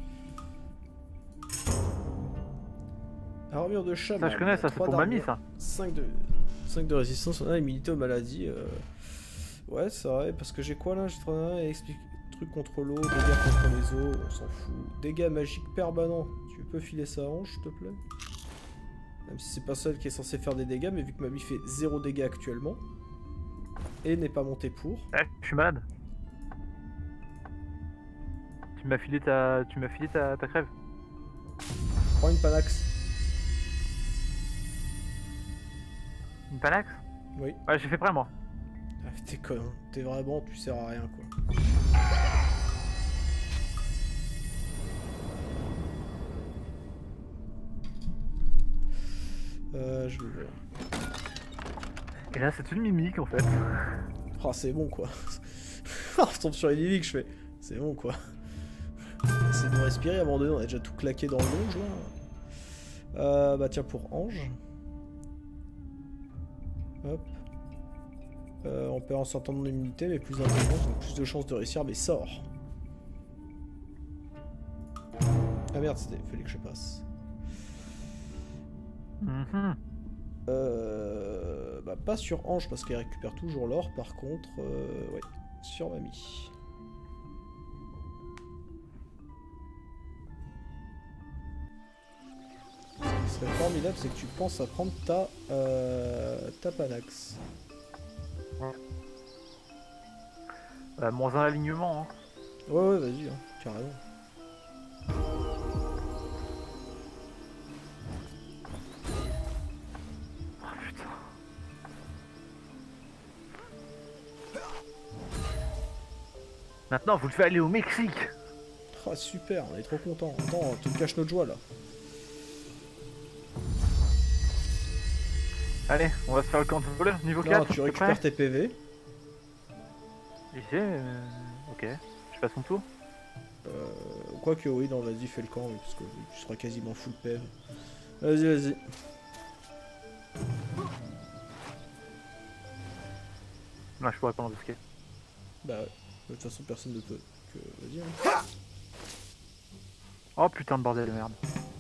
Armure de chaman. Ça, je connais, ça, c'est trois pour mamie, d'armure, ça. cinq de... cinq de résistance, on a immunité aux maladies. Euh... Ouais, c'est vrai, parce que j'ai quoi là? J'ai trois et explique truc contre l'eau, dégâts contre les eaux, on s'en fout. Dégâts magiques permanents. Tu peux filer ça à Ange, s'il te plaît? Même si c'est pas celle qui est censée faire des dégâts, mais vu que Mamie fait zéro dégâts actuellement, et n'est pas montée pour. Eh, je suis malade. Tu m'as filé ta, tu m'as filé ta, ta crève. Prends une panax. Une panax? Oui. Ouais, j'ai fait prêt moi. Ah, t'es con, t'es vraiment, tu sers à rien quoi. Euh, je vais voir. Et là, c'est une mimique en fait. Oh, c'est bon quoi. On retombe sur les mimiques, je fais. C'est bon quoi. C'est de respirer avant de. On a déjà tout claqué dans le longe là. Euh, bah tiens, pour Ange. Hop. Euh, on perd un certain nombre d'immunités, mais plus d'intelligence, donc plus de chances de réussir mes sorts. Ah merde, il fallait que je passe. Mhm. Euh, bah, pas sur Ange parce qu'elle récupère toujours l'or. Par contre, euh, ouais, sur Mamie. Ce qui serait formidable, c'est que tu penses à prendre ta, euh, ta Panax. Ouais. Euh, moins un alignement, hein. Ouais, ouais, vas-y, hein, carrément. Oh putain. Maintenant, vous le faites aller au Mexique. Ah, super, on est trop content. Attends, tu me caches notre joie là. Allez, on va se faire le camp de voleur, niveau Non, quatre. tu récupères tes P V. Et j'ai... Euh... Ok, je passe mon tour. Euh, Quoique, oui, non, vas-y, fais le camp, oui, parce que tu seras quasiment full P V. Vas-y, vas-y. Non, je pourrais pas l'embusquer. Bah ouais, de toute façon, personne ne peut. Que... Vas-y, hein. Oh putain de bordel de merde.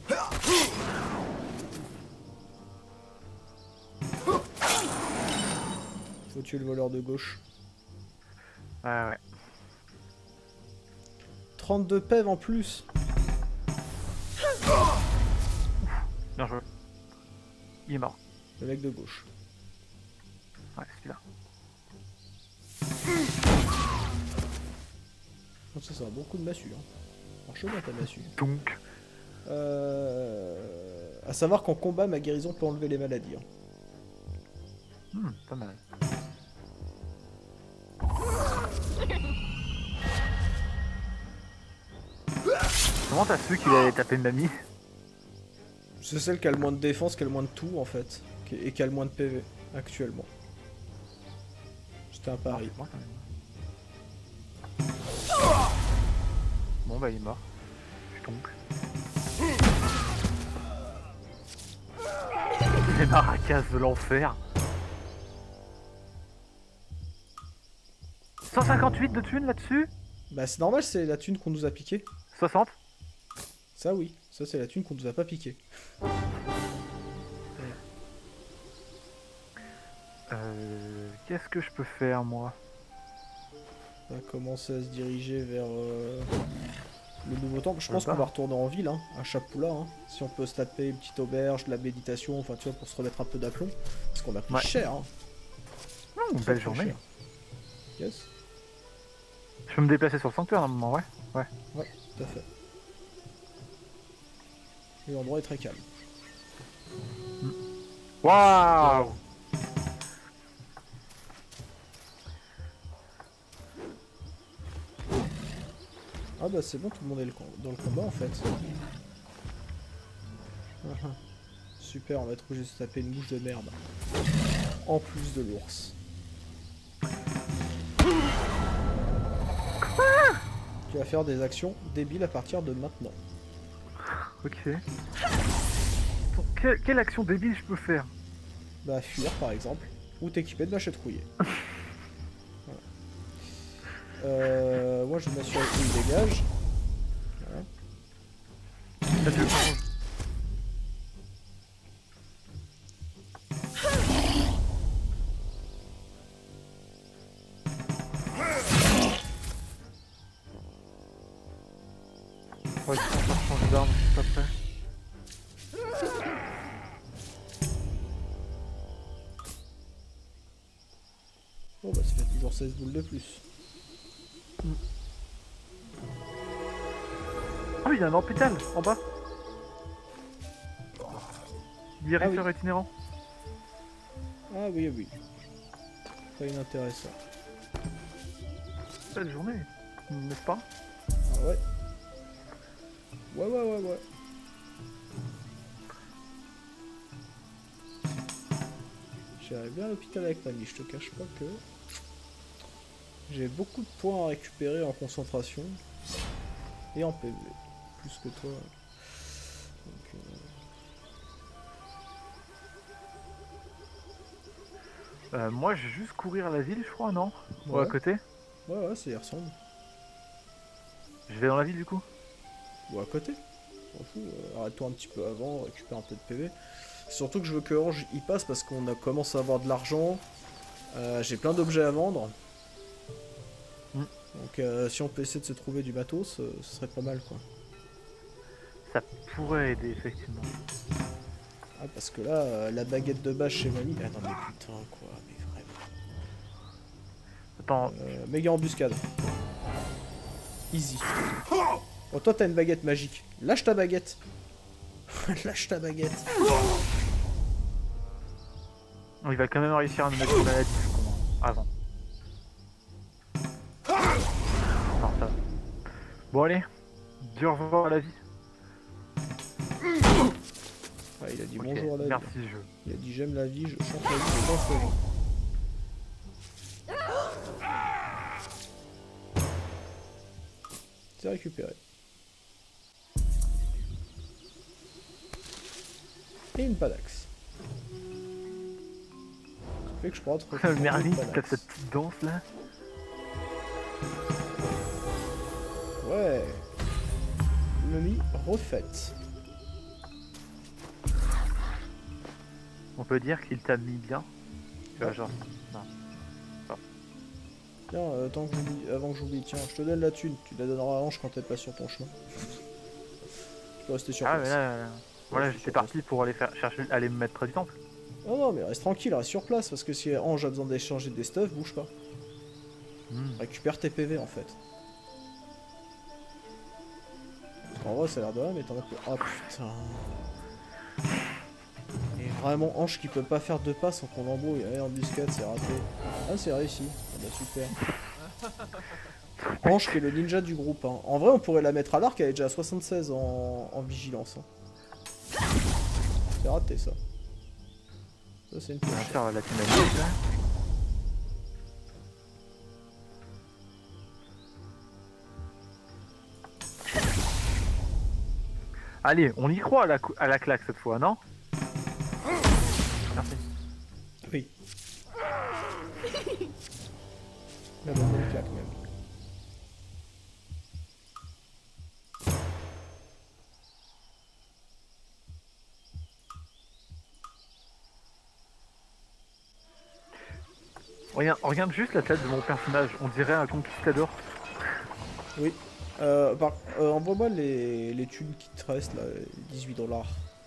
Faut tuer le voleur de gauche. Ouais, ouais. trente-deux P E V en plus. Bien joué. Il est mort. Le mec de gauche. Ouais, c'est là. Donc ça, c'est un bon coup de massue. Hein. Marche bien ta massue. Donc... Euh... À savoir qu'en combat, ma guérison peut enlever les maladies. Hein. Hmm, pas mal. Comment t'as su qu'il allait taper mamie? C'est celle qui a le moins de défense, qui a le moins de tout en fait. Et qui a le moins de P V actuellement. C'était un pari. Moi, bon bah il est mort. Je tombe. Les maracas de l'enfer. cent cinquante-huit de thunes là-dessus. Bah c'est normal, c'est la thune qu'on nous a piqué. soixante. Ça oui, ça c'est la thune qu'on nous a pas piqué. Euh, Qu'est-ce que je peux faire moi? On va commencer à se diriger vers euh, le nouveau temple. Je On pense va qu'on va retourner en ville, hein, à Chapoula. Hein. Si on peut se taper une petite auberge, de la méditation, enfin tu vois, pour se remettre un peu d'aplomb. Parce qu'on a pris Ouais. cher. Hein. Mmh, Très, belle très journée. cher. Yes, Je peux me déplacer sur le sanctuaire à un moment, ouais. Ouais. ouais, tout à fait. Et l'endroit est très calme. Waouh. Ah bah c'est bon, tout le monde est le com- dans le combat en fait. Ah ah. Super, on va être obligé de se taper une bouche de merde. En plus de l'ours. Tu vas faire des actions débiles à partir de maintenant. Ok. Bon, quelle, quelle action débile je peux faire? Bah fuir par exemple, ou t'équiper de machette rouillée. Voilà. Euh, moi je m'assure qu'il dégage. Voilà. Adieu. Ouais, je pense qu'on change d'arme juste après. Bon bah ça fait toujours seize boules de plus. Ah oui, il y a un hôpital en bas. Guérisseur Ah itinérant. Ah oui oui. Pas inintéressant. Belle journée, n'est-ce pas? Ah ouais. Ouais ouais ouais ouais. J'arrive bien à l'hôpital avec mamie, je te cache pas que j'ai beaucoup de points à récupérer en concentration et en P V, plus que toi. Donc, euh... Euh, moi, je vais juste courir à la ville, je crois, non? Ou Ouais. à côté? Ouais ouais, ça y ressemble. Je vais dans la ville du coup. Ou à côté. M'en fous, euh, arrête-toi un petit peu avant, récupère un peu de P V. Surtout que je veux que Ange y passe parce qu'on a commencé à avoir de l'argent. Euh, J'ai plein d'objets à vendre. Mm. Donc euh, si on peut essayer de se trouver du matos, euh, ce serait pas mal quoi. Ça pourrait aider, effectivement. Ah, parce que là, euh, la baguette de base chez Mamie. Ah non, mais putain, quoi, mais vraiment. Attends, Euh, méga embuscade. Easy. Oh, toi, t'as une baguette magique. Lâche ta baguette. Lâche ta baguette. il va quand même réussir à nous mettre une maladie, ce con, hein, avant. Non, ça va. Bon, allez. Dis au revoir à la vie. Ah, il a dit Ok, bonjour à la vie. merci, jeu. Il a dit j'aime la vie, je chante la vie, je danse la vie. C'est récupéré. Et une padax. Ça fait que je pourrais te retrouver une Merlin, padax. t'as cette petite danse là. Ouais. Momie refaite. On peut dire qu'il t'a mis bien. Tu vois, genre. Non. Tiens, euh, tant que j'oublie, avant que j'oublie, tiens, je te donne la thune. Tu la donneras à Ange quand t'es pas sur ton chemin. Tu peux rester sur Ah, place. mais là, là, voilà, je suis j'étais sur parti pour aller faire chercher, aller me mettre près du temple. Non, non, mais reste tranquille, reste sur place, parce que si Ange a besoin d'échanger des stuff, bouge pas. Hmm. Récupère tes P V en fait. Parce qu'en vrai, ça a l'air de rien, mais t'en as plus. Oh putain. Et vraiment, Ange qui peut pas faire deux pas sans qu'on l'embrouille. Allez, embuscade, c'est raté. Ah, c'est réussi. Ah bah super. Ange qui est le ninja du groupe. Hein. En vrai, on pourrait la mettre à l'arc, elle est déjà à soixante-seize en, en vigilance. Hein. C'est raté ça. Ça, c'est une On va touche. faire la finalité là. Allez, on y croit à la, cou- à la claque cette fois, non? Merci. Oui. La bonne claque même. Regarde, regarde juste la tête de mon personnage, on dirait un conquistador. Oui. Euh, par- euh, envoie-moi les, les thunes qui te restent là, dix-huit dollars.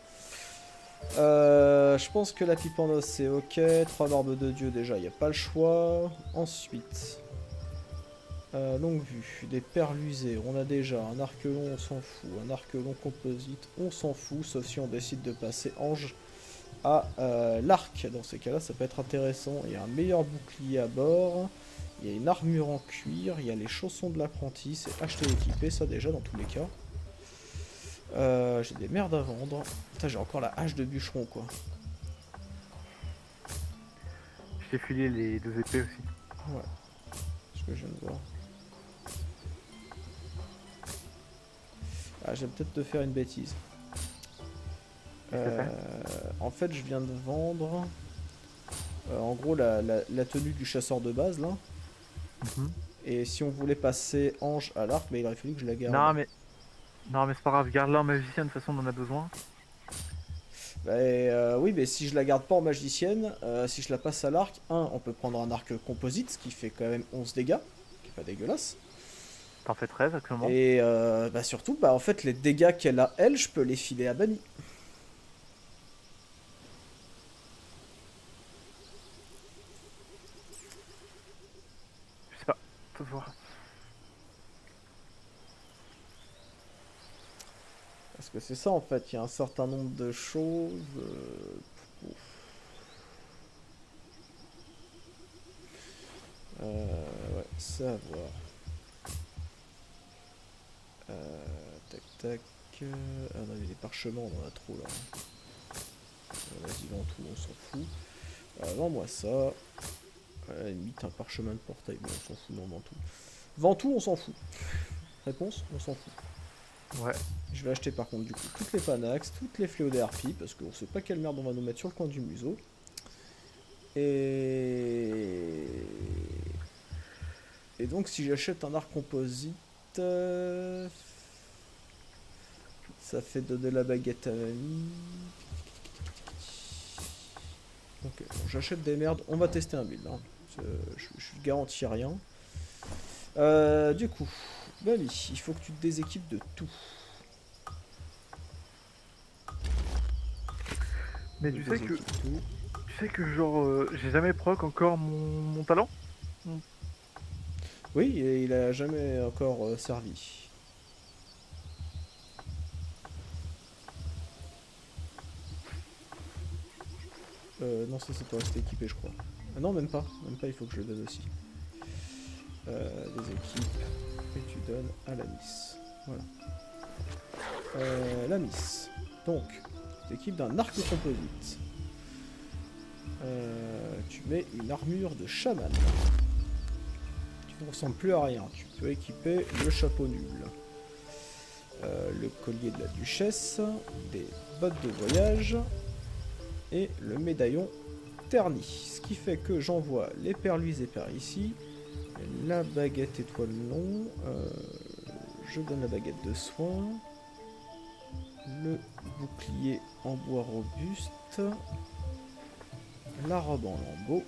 Euh, je pense que la pipe en os c'est ok. Trois barbes de dieu déjà, il n'y a pas le choix. Ensuite, euh, longue vue, des perles usées, on a déjà un arc long, on s'en fout. Un arc long composite, on s'en fout, sauf si on décide de passer ange à euh, l'arc. Dans ces cas-là, ça peut être intéressant. Il y a un meilleur bouclier à bord. Il y a une armure en cuir, il y a les chaussons de l'apprenti, c'est acheter et équiper, ça déjà dans tous les cas. Euh, j'ai des merdes à vendre. Putain, j'ai encore la hache de bûcheron quoi. Je t'ai filé les deux épées aussi. Ouais, ce que je viens de voir. Ah, je vais peut-être te faire une bêtise. Qu'est-ce que Euh, en fait, je viens de vendre, euh, en gros, la, la, la tenue du chasseur de base là. Mhm. Et si on voulait passer ange à l'arc, mais il aurait fallu que je la garde. Non mais... Non mais c'est pas grave, garde-la en magicien, de toute façon on en a besoin. Bah, euh, oui, mais si je la garde pas en magicienne, euh, si je la passe à l'arc, un, on peut prendre un arc composite, ce qui fait quand même onze dégâts, qui est pas dégueulasse. T'en fais treize actuellement. Et euh, bah surtout, bah en fait, les dégâts qu'elle a, elle, je peux les filer à Bani. Je sais pas, faut voir. Parce que c'est ça en fait, il y a un certain nombre de choses. Euh... ouf. Euh, ouais, c'est à voir. Euh, tac tac. euh, Ah non, il y a des parchemins, on en a trop là. Euh, Vas-y, vends tout, on s'en fout. Euh, Vends-moi ça. À la limite, un parchemin de portail, bon, on s'en fout, non, vends tout. Vends tout, on s'en fout. Réponse, on s'en fout. Ouais. Je vais acheter par contre du coup toutes les panax, toutes les fléaux des harpies, parce qu'on sait pas quelle merde on va nous mettre sur le coin du museau. Et... Et donc si j'achète un arc composite... euh, Ça fait donner la baguette à mamie. Ok, bon, j'achète des merdes. On va tester un build. Hein. Je, je garantis rien. Euh, du coup, mamie, il faut que tu te déséquipes de tout. Mais tu sais que... Tout. Tu sais que genre, euh, j'ai jamais proc encore mon, mon talent. Oui, et il a jamais encore euh, servi. Euh, non, ça c'est pour rester équipé, je crois. Ah non, même pas. Même pas, il faut que je le donne aussi. Euh, des équipes. Et tu donnes à la miss. Voilà. Euh, la miss. Donc, tu t'équipes d'un arc composite. Euh, tu mets une armure de chaman. Tu ne ressembles plus à rien. Tu peux équiper le chapeau nul. Euh, le collier de la duchesse. Des bottes de voyage. Et le médaillon terni. Ce qui fait que j'envoie les perluises épars ici. La baguette étoile long. Euh, je donne la baguette de soin. Le bouclier en bois robuste. La robe en lambeaux.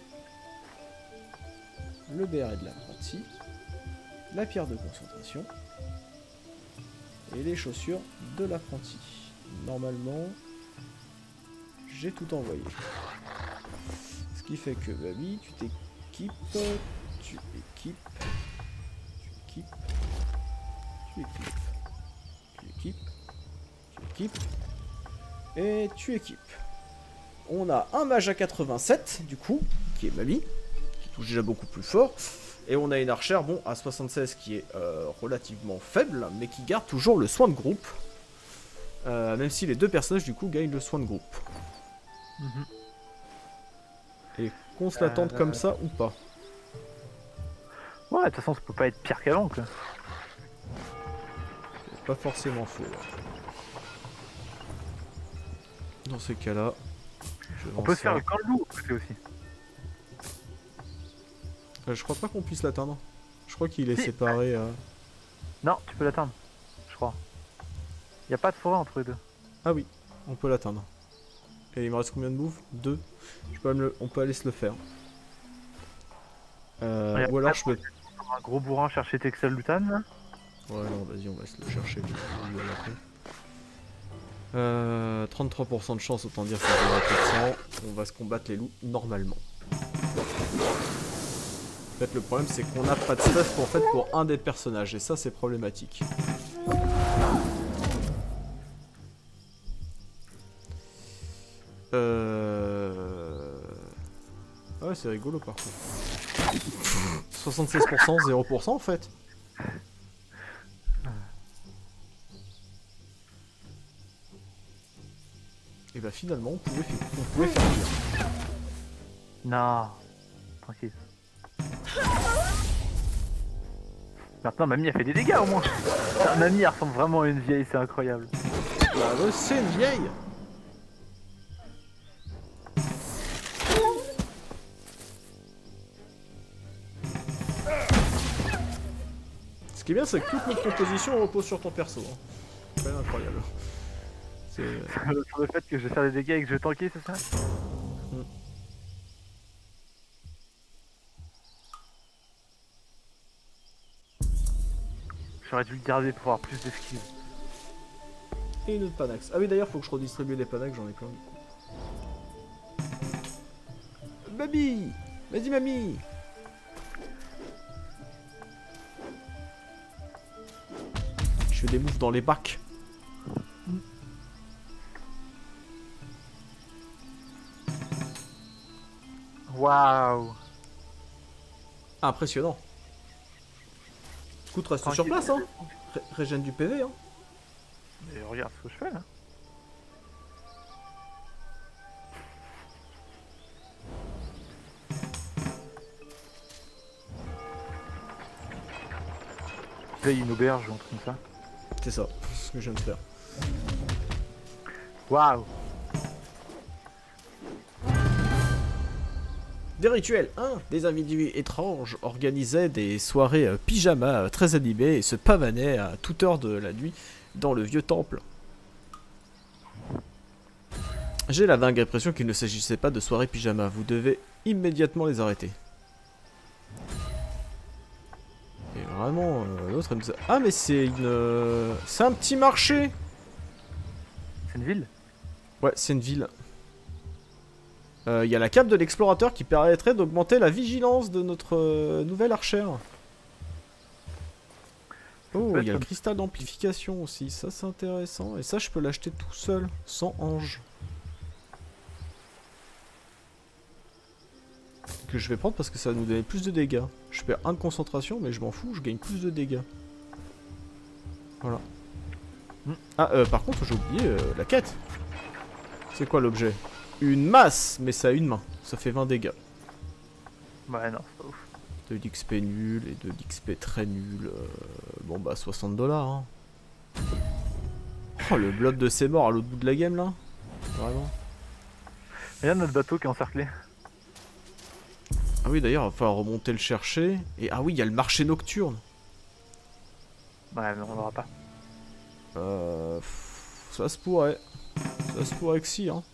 Le béret de l'apprenti. La pierre de concentration. Et les chaussures de l'apprenti. Normalement, j'ai tout envoyé. Ce qui fait que, Baby, tu t'équipes, tu équipes, tu équipes, tu équipes, tu équipes, tu équipes, et tu équipes. On a un mage à quatre-vingt-sept, du coup, qui est Mamie, qui touche déjà beaucoup plus fort. Et on a une archère, bon, à soixante-seize, qui est euh, relativement faible, mais qui garde toujours le soin de groupe. Euh, même si les deux personnages, du coup, gagnent le soin de groupe. Mmh. Et qu'on se l'attende euh, comme euh... ça ou pas. Ouais, de toute façon, ça peut pas être pire qu'avant, quoi. C'est pas forcément faux. Dans ces cas-là... On peut se faire le camp de loup aussi. Euh, je crois pas qu'on puisse l'atteindre. Je crois qu'il est si. séparé. Euh... Non, tu peux l'atteindre, je crois. Il n'y a pas de forêt entre les deux. Ah oui, on peut l'atteindre. Et il me reste combien de moves? Deux. Je peux le... On peut aller se le faire. Euh, ou alors je peux... Un gros bourrin chercher Texel Lutan là. Ouais non, vas-y, on va se le chercher. Euh, trente-trois pour cent de chance, autant dire que c'est on va se combattre les loups normalement. En fait, le problème c'est qu'on n'a pas de stuff pour, en fait, pour un des personnages, et ça c'est problématique. Euh... Ah ouais, c'est rigolo par contre. soixante-seize pour cent, zéro pour cent en fait. Et bah finalement on pouvait, on pouvait faire pire. Non, tranquille. Maintenant Mamie a fait des dégâts au moins. Mamie elle ressemble vraiment à une vieille, c'est incroyable. Bah ouais, c'est une vieille. Ce qui est bien, c'est que toute notre composition repose sur ton perso. Hein. C'est incroyable. C'est sur le fait que je vais faire des dégâts et que je vais tanker, c'est ça? mm. J'aurais dû le garder pour avoir plus d'esquive. Et une autre panax. Ah oui, d'ailleurs, faut que je redistribue les panax, j'en ai plein du coup. Mamie! Vas-y, mamie! Je fais des moves dans les bacs. Waouh! Impressionnant. Écoute, reste sur place, hein. Ré régène du P V, hein. Mais regarde ce que je fais là. Tu payes une auberge ou un truc comme ça. C'est ça, c'est ce que je viens de faire. Waouh! Des rituels. Un des individus étranges organisaient des soirées euh, pyjama euh, très animées et se pavanaient à toute heure de la nuit dans le vieux temple. J'ai la dingue impression qu'il ne s'agissait pas de soirée pyjama. Vous devez immédiatement les arrêter. Et vraiment, euh, l'autre elle me disait... Ah mais c'est une... Euh, c'est un petit marché. C'est une ville? Ouais, c'est une ville. Il euh, y a la cape de l'explorateur qui permettrait d'augmenter la vigilance de notre euh, nouvelle archère. Oh, il y a le cristal d'amplification aussi, ça c'est intéressant. Et ça je peux l'acheter tout seul, sans ange. Que je vais prendre parce que ça va nous donner plus de dégâts. Je perds un de concentration mais je m'en fous, je gagne plus de dégâts. Voilà. Ah, euh, par contre j'ai oublié euh, la quête. C'est quoi l'objet? Une masse, mais ça a une main. Ça fait vingt dégâts. Ouais, non, c'est pas ouf. De l'X P nul et de l'X P très nul. Euh, bon bah soixante dollars. Hein. Oh le blob de ses morts à l'autre bout de la game là. Vraiment. Il y a notre bateau qui est encerclé. Ah oui d'ailleurs il va falloir remonter le chercher. Et ah oui il y a le marché nocturne. Ouais mais on l'aura pas. Euh, ça se pourrait. Ça se pourrait que si hein.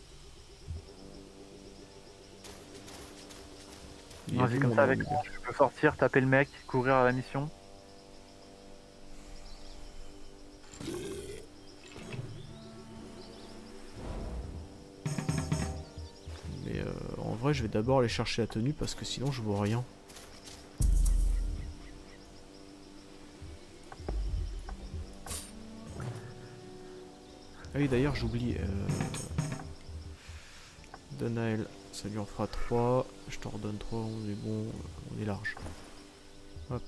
Vas-y comme ça avec moi, je peux sortir, taper le mec, courir à la mission. Mais euh, en vrai je vais d'abord aller chercher la tenue parce que sinon je vois rien. Ah oui d'ailleurs j'oublie. Euh... Danaël. Ça lui en fera trois, je t'en redonne trois, on est bon, on est large. Hop.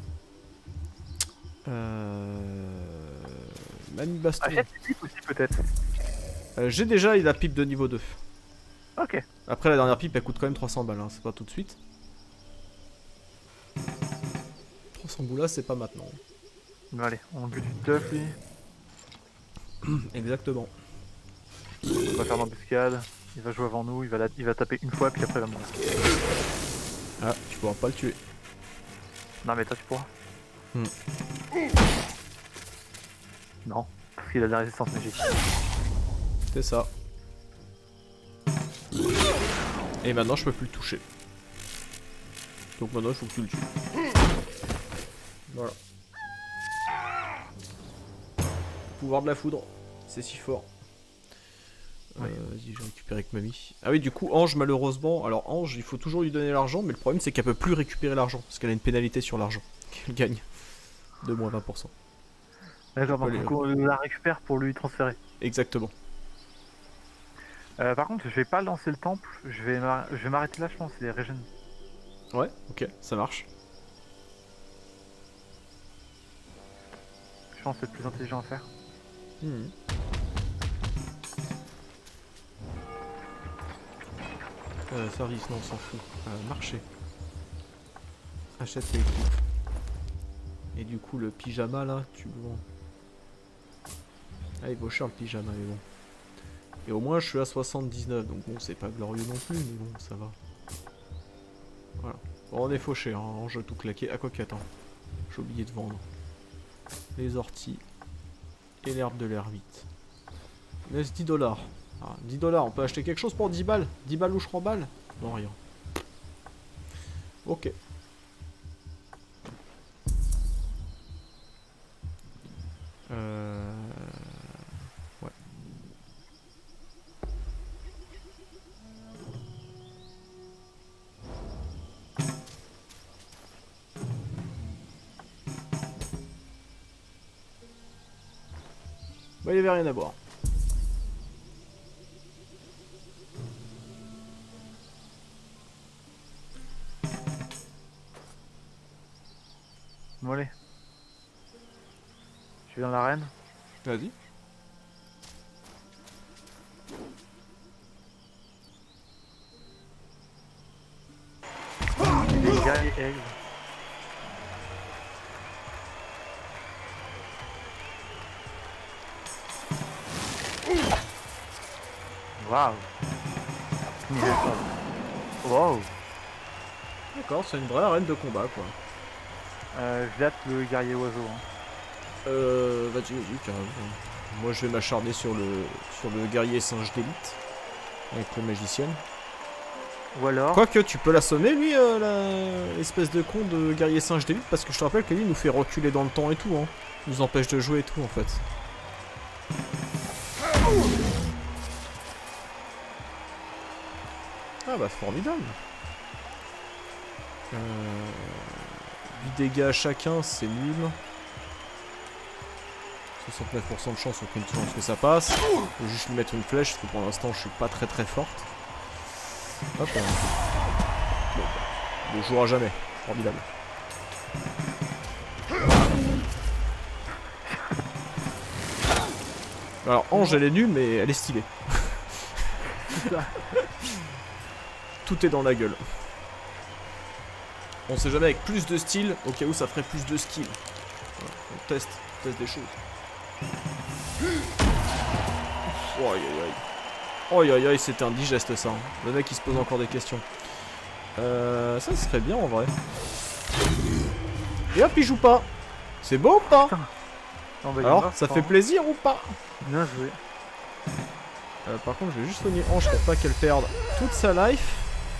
Euh... Mamie Baston. Achète une pipe aussi peut-être. Euh, J'ai déjà la pipe de niveau deux. Ok. Après la dernière pipe elle coûte quand même trois cents balles, hein. C'est pas tout de suite. trois cents boules là c'est pas maintenant. Bon allez, on bute du stuff lui. Exactement. On va faire l'embuscade. Il va jouer avant nous, il va, la... il va taper une fois puis après il va mourir. Ah, tu pourras pas le tuer. Non mais toi tu pourras. Hmm. Non, parce qu'il a de la résistance magique. C'est ça. Et maintenant je peux plus le toucher. Donc maintenant il faut que tu le tues. Voilà. Pouvoir de la foudre, c'est si fort. Oui. Euh, Vas-y, j'ai récupéré avec mamie. Ah oui, du coup, Ange, malheureusement. Alors, Ange, il faut toujours lui donner l'argent, mais le problème, c'est qu'elle peut plus récupérer l'argent. Parce qu'elle a une pénalité sur l'argent qu'elle gagne. De moins vingt pour cent. D'accord, donc aller, on la récupère pour lui transférer. Exactement. Euh, par contre, je vais pas lancer le temple, je vais m'arrêter là, je pense, il est régène. Ouais, ok, ça marche. Je pense que c'est le plus intelligent à faire. Mmh. Euh, service, non, on s'en fout. Euh, marché. Achète l'équipe. Et du coup, le pyjama là, tu le vends. Ah, il vaut cher le pyjama, mais bon. Et au moins, je suis à soixante-dix-neuf, donc bon, c'est pas glorieux non plus, mais bon, ça va. Voilà. Bon, on est fauché, hein, Ange tout claqué. Ah, quoi qu'attends. J'ai oublié de vendre. Les orties. Et l'herbe de l'ermite. Laisse dix dollars. Ah, dix dollars, on peut acheter quelque chose pour dix balles? dix balles ou je remballe? Non, rien. Ok. Euh... Ouais. Bah, il n'y avait rien à boire. Bon allez. Je vais dans l'arène. Vas-y. Les gars, les ailes. Waouh. Wow. D'accord, c'est une vraie arène de combat, quoi. Euh, je hâte le guerrier oiseau. Hein. Euh, vas-y, vas-y, carrément. Moi, je vais m'acharner sur le, sur le guerrier singe d'élite. Avec le magicien. Ou alors... Quoique, tu peux l'assommer, lui, euh, la- l'espèce de con de guerrier singe d'élite, parce que je te rappelle que lui, il nous fait reculer dans le temps et tout, hein. Il nous empêche de jouer et tout, en fait. Ah bah, formidable. Euh... huit dégâts à chacun, c'est nul. soixante-neuf pour cent de chance, aucune chance que ça passe. Je vais juste lui mettre une flèche, parce que pour l'instant, je suis pas très très forte. Hop, hein. Bon, on ne jouera jamais. Formidable. Alors, Ange, elle est nulle, mais elle est stylée. Tout est dans la gueule. On sait jamais, avec plus de style, au cas où ça ferait plus de skill. Voilà, on teste, on teste des choses. Oh, aïe aïe aïe. Oh aïe aïe aïe, c'était indigeste ça. Le mec il se pose encore des questions. Euh, ça serait bien en vrai. Et hop, il joue pas. C'est beau ou pas? On va y Alors, voir, ça je fait pense. plaisir ou pas? Bien joué. Euh, par contre, je vais juste soigner Ange pour pas qu'elle perde toute sa life.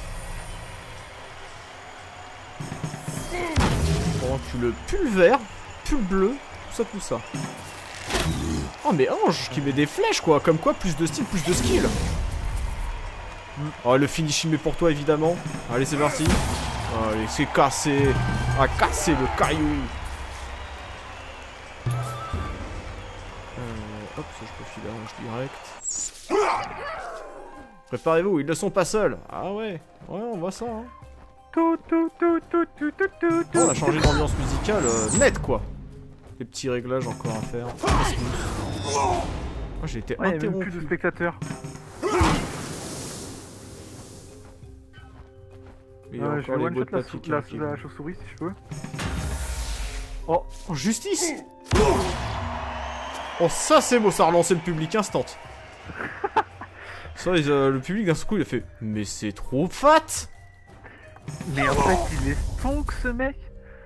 Pendant que tu le pulvères, pull bleu, tout ça, tout ça. Oh mais Ange qui met des flèches quoi, comme quoi plus de style, plus de skill. Oh le finishing est pour toi évidemment. Allez c'est parti. Allez c'est cassé. Ah casser le caillou. Euh, hop ça je peux filer Ange direct. Préparez-vous, ils ne sont pas seuls. Ah ouais, ouais on voit ça hein. Tout, tout, tout, tout, tout, tout, tout, tout. On a changé d'ambiance musicale euh, net quoi. Des petits réglages encore à faire. Oh, j'ai été Ouais, il y a même interrompu. plus de spectateurs. Il y a Euh, je vais encore les one bouts shot de la, papier qui la, arrivent. la chauve-souris si je peux. Oh, justice. Oh ça c'est beau, ça a relancé le public instant. Ça, ils, euh, le public d'un seul coup il a fait mais c'est trop fat. Mais en fait, il est stonk ce mec.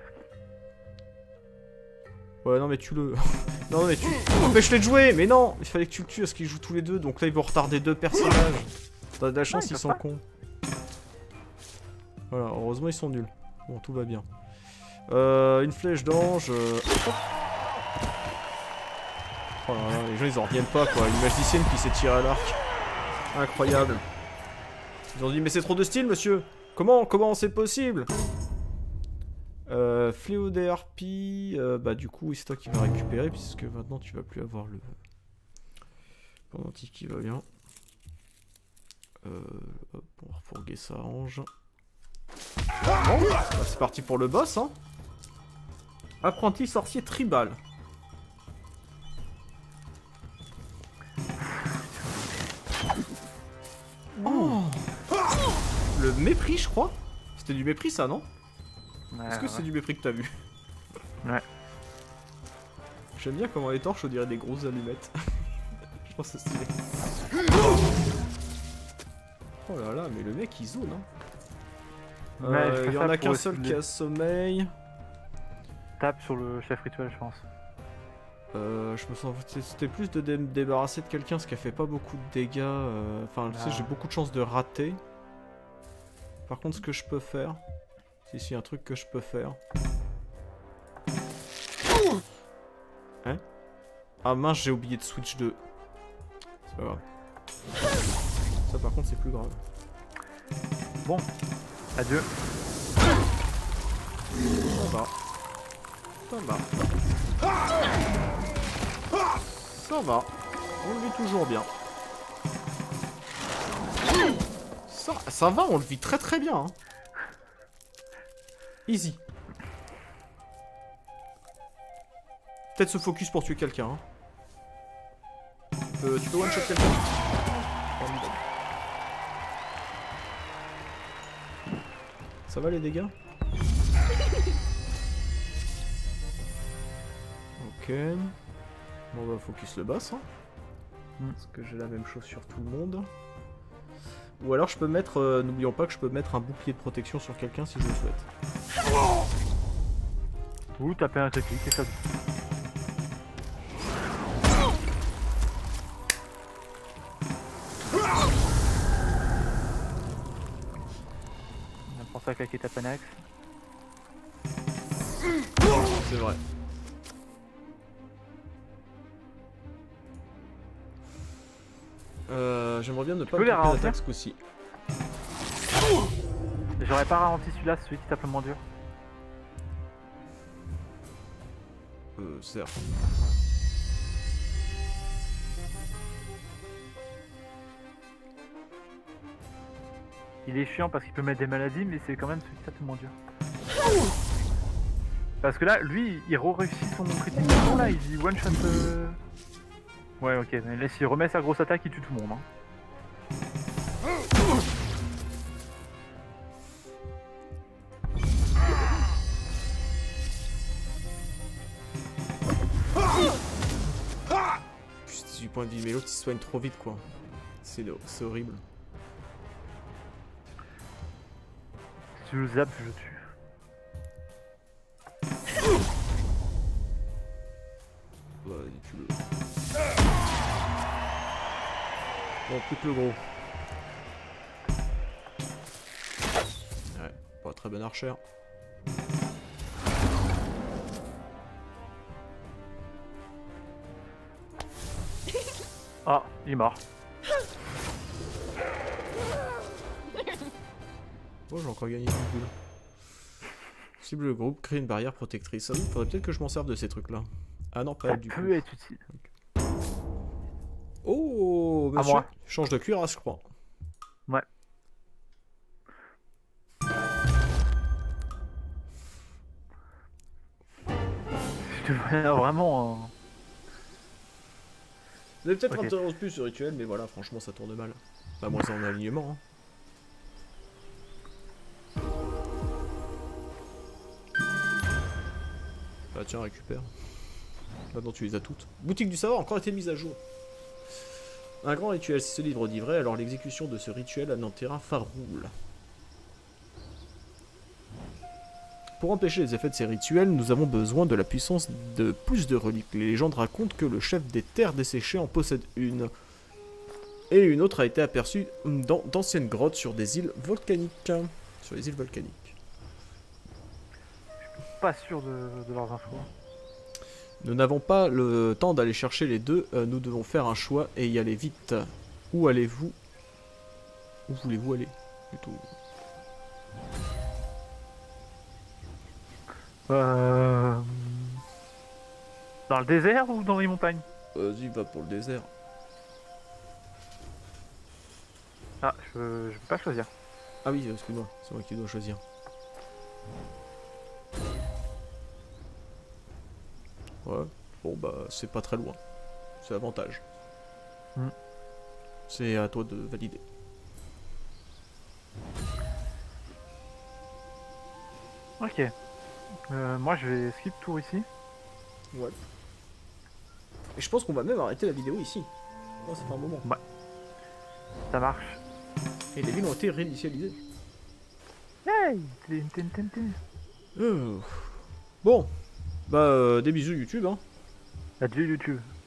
Ouais non mais tu le... non mais tu... Empêche-les de jouer. Mais non, il fallait que tu le tues parce qu'ils jouent tous les deux. Donc là ils vont retarder deux personnages. T'as de la chance, Ouais, ils ils peuvent sont pas. cons. Voilà, heureusement ils sont nuls. Bon tout va bien. Euh, une flèche d'ange. euh, hop. Oh là là, les gens ils en reviennent pas quoi. Une magicienne qui s'est tirée à l'arc. Incroyable. Ils ont dit mais c'est trop de style monsieur. Comment Comment c'est possible? Euh, Fléau des harpies, euh, bah du coup c'est toi qui vas récupérer puisque maintenant tu vas plus avoir le pendentif qui va bien. Euh, hop, on va refourguer ça Ange. Bon, bah, c'est parti pour le boss hein. Apprenti sorcier tribal. Oh. Le mépris je crois. C'était du mépris ça non? Ouais, Est-ce que ouais. c'est du mépris que t'as vu? Ouais. J'aime bien comment les torches on dirait des grosses allumettes. Je pense que c'est stylé. Oh là là, mais le mec il zone hein. Ouais, je Euh, fais Il y ça en a pour qu'un essayer seul de- qui a sommeil. Tape sur le chef rituel, je pense. Euh, je me sens. C'était plus de dé- me débarrasser de quelqu'un parce qu'elle fait pas beaucoup de dégâts. euh, Enfin, tu sais, Ah. j'ai beaucoup de chances de rater. Par contre, ce que je peux faire. Si, si, un truc que je peux faire. Hein? Ah mince, j'ai oublié de switch de. C'est pas grave. Ça, par contre, c'est plus grave. Bon, adieu. Ça va. Ça va. Ça va. On le vit toujours bien. Ça, ça va, on le vit très très bien. Hein. Easy. Peut-être se focus pour tuer quelqu'un. Hein. Tu peux, tu peux one-shot quelqu'un. Formidable. Ça va les dégâts? Ok. Bon, on va focus le boss. Hein. Parce que j'ai la même chose sur tout le monde. Ou alors je peux mettre, euh, n'oublions pas que je peux mettre un bouclier de protection sur quelqu'un si je le souhaite. Ou taper un critique et ça. pas claquer ta panax. C'est vrai. Euh, J'aimerais bien ne pas peux les me tromper ralentir d'attaque ce coup-ci. J'aurais pas ralenti celui-là, celui qui tape le moins dur. Euh, certes. Il est chiant parce qu'il peut mettre des maladies, mais c'est quand même celui qui tape le moins dur. Parce que là, lui, il re-réussit son critique de là, il dit one shot. Euh... Ouais, ok, mais là, s'il remet sa grosse attaque, il tue tout le monde. Hein. Plus dix-huit points de vie, mais l'autre il se soigne trop vite quoi. C'est horrible. Si tu le zappes, je le tue. Vas-y, tu le. Bon, plus que le gros. Ouais, pas très bon archer. Ah, il est mort. Oh, j'ai encore gagné une boule. Cible le groupe, crée une barrière protectrice. Ah oui, faudrait peut-être que je m'en serve de ces trucs-là. Ah non, pas Ça elle, du coup. peut être utile. Oh, monsieur, moi. change de cuirasse, je crois. Ouais. Je devrais vraiment. Euh... Vous avez peut-être Ok. un tolérance plus ce rituel, mais voilà, franchement, ça tourne mal. Bah, moi, c'est en alignement. Hein. Bah, tiens, récupère. Maintenant, tu les as toutes. Boutique du savoir a encore été mise à jour. Un grand rituel, si ce livre dit vrai, alors l'exécution de ce rituel anéantira Faroul. Pour empêcher les effets de ces rituels, nous avons besoin de la puissance de plus de reliques. Les légendes racontent que le chef des terres desséchées en possède une. Et une autre a été aperçue dans d'anciennes grottes sur des îles volcaniques. Sur les îles volcaniques. Pas sûr de, de leurs infos. Nous n'avons pas le temps d'aller chercher les deux, euh, nous devons faire un choix et y aller vite. Où allez-vous? Où voulez-vous aller plutôt? Euh... Dans le désert ou dans les montagnes? Vas-y, va pour le désert. Ah, je, je peux pas choisir. Ah oui, excuse-moi, c'est moi qui dois choisir. Ouais, bon bah c'est pas très loin. C'est avantage. Mm. C'est à toi de valider. Ok. Euh, moi je vais skip tour ici. Ouais. Et je pense qu'on va même arrêter la vidéo ici. Oh, ça fait un moment. Ouais. Ça marche. Et les villes ont été réinitialisées. Hey tin, tin, tin, tin. Euh... Bon. Bah, euh, des bisous YouTube, hein. Adieu YouTube.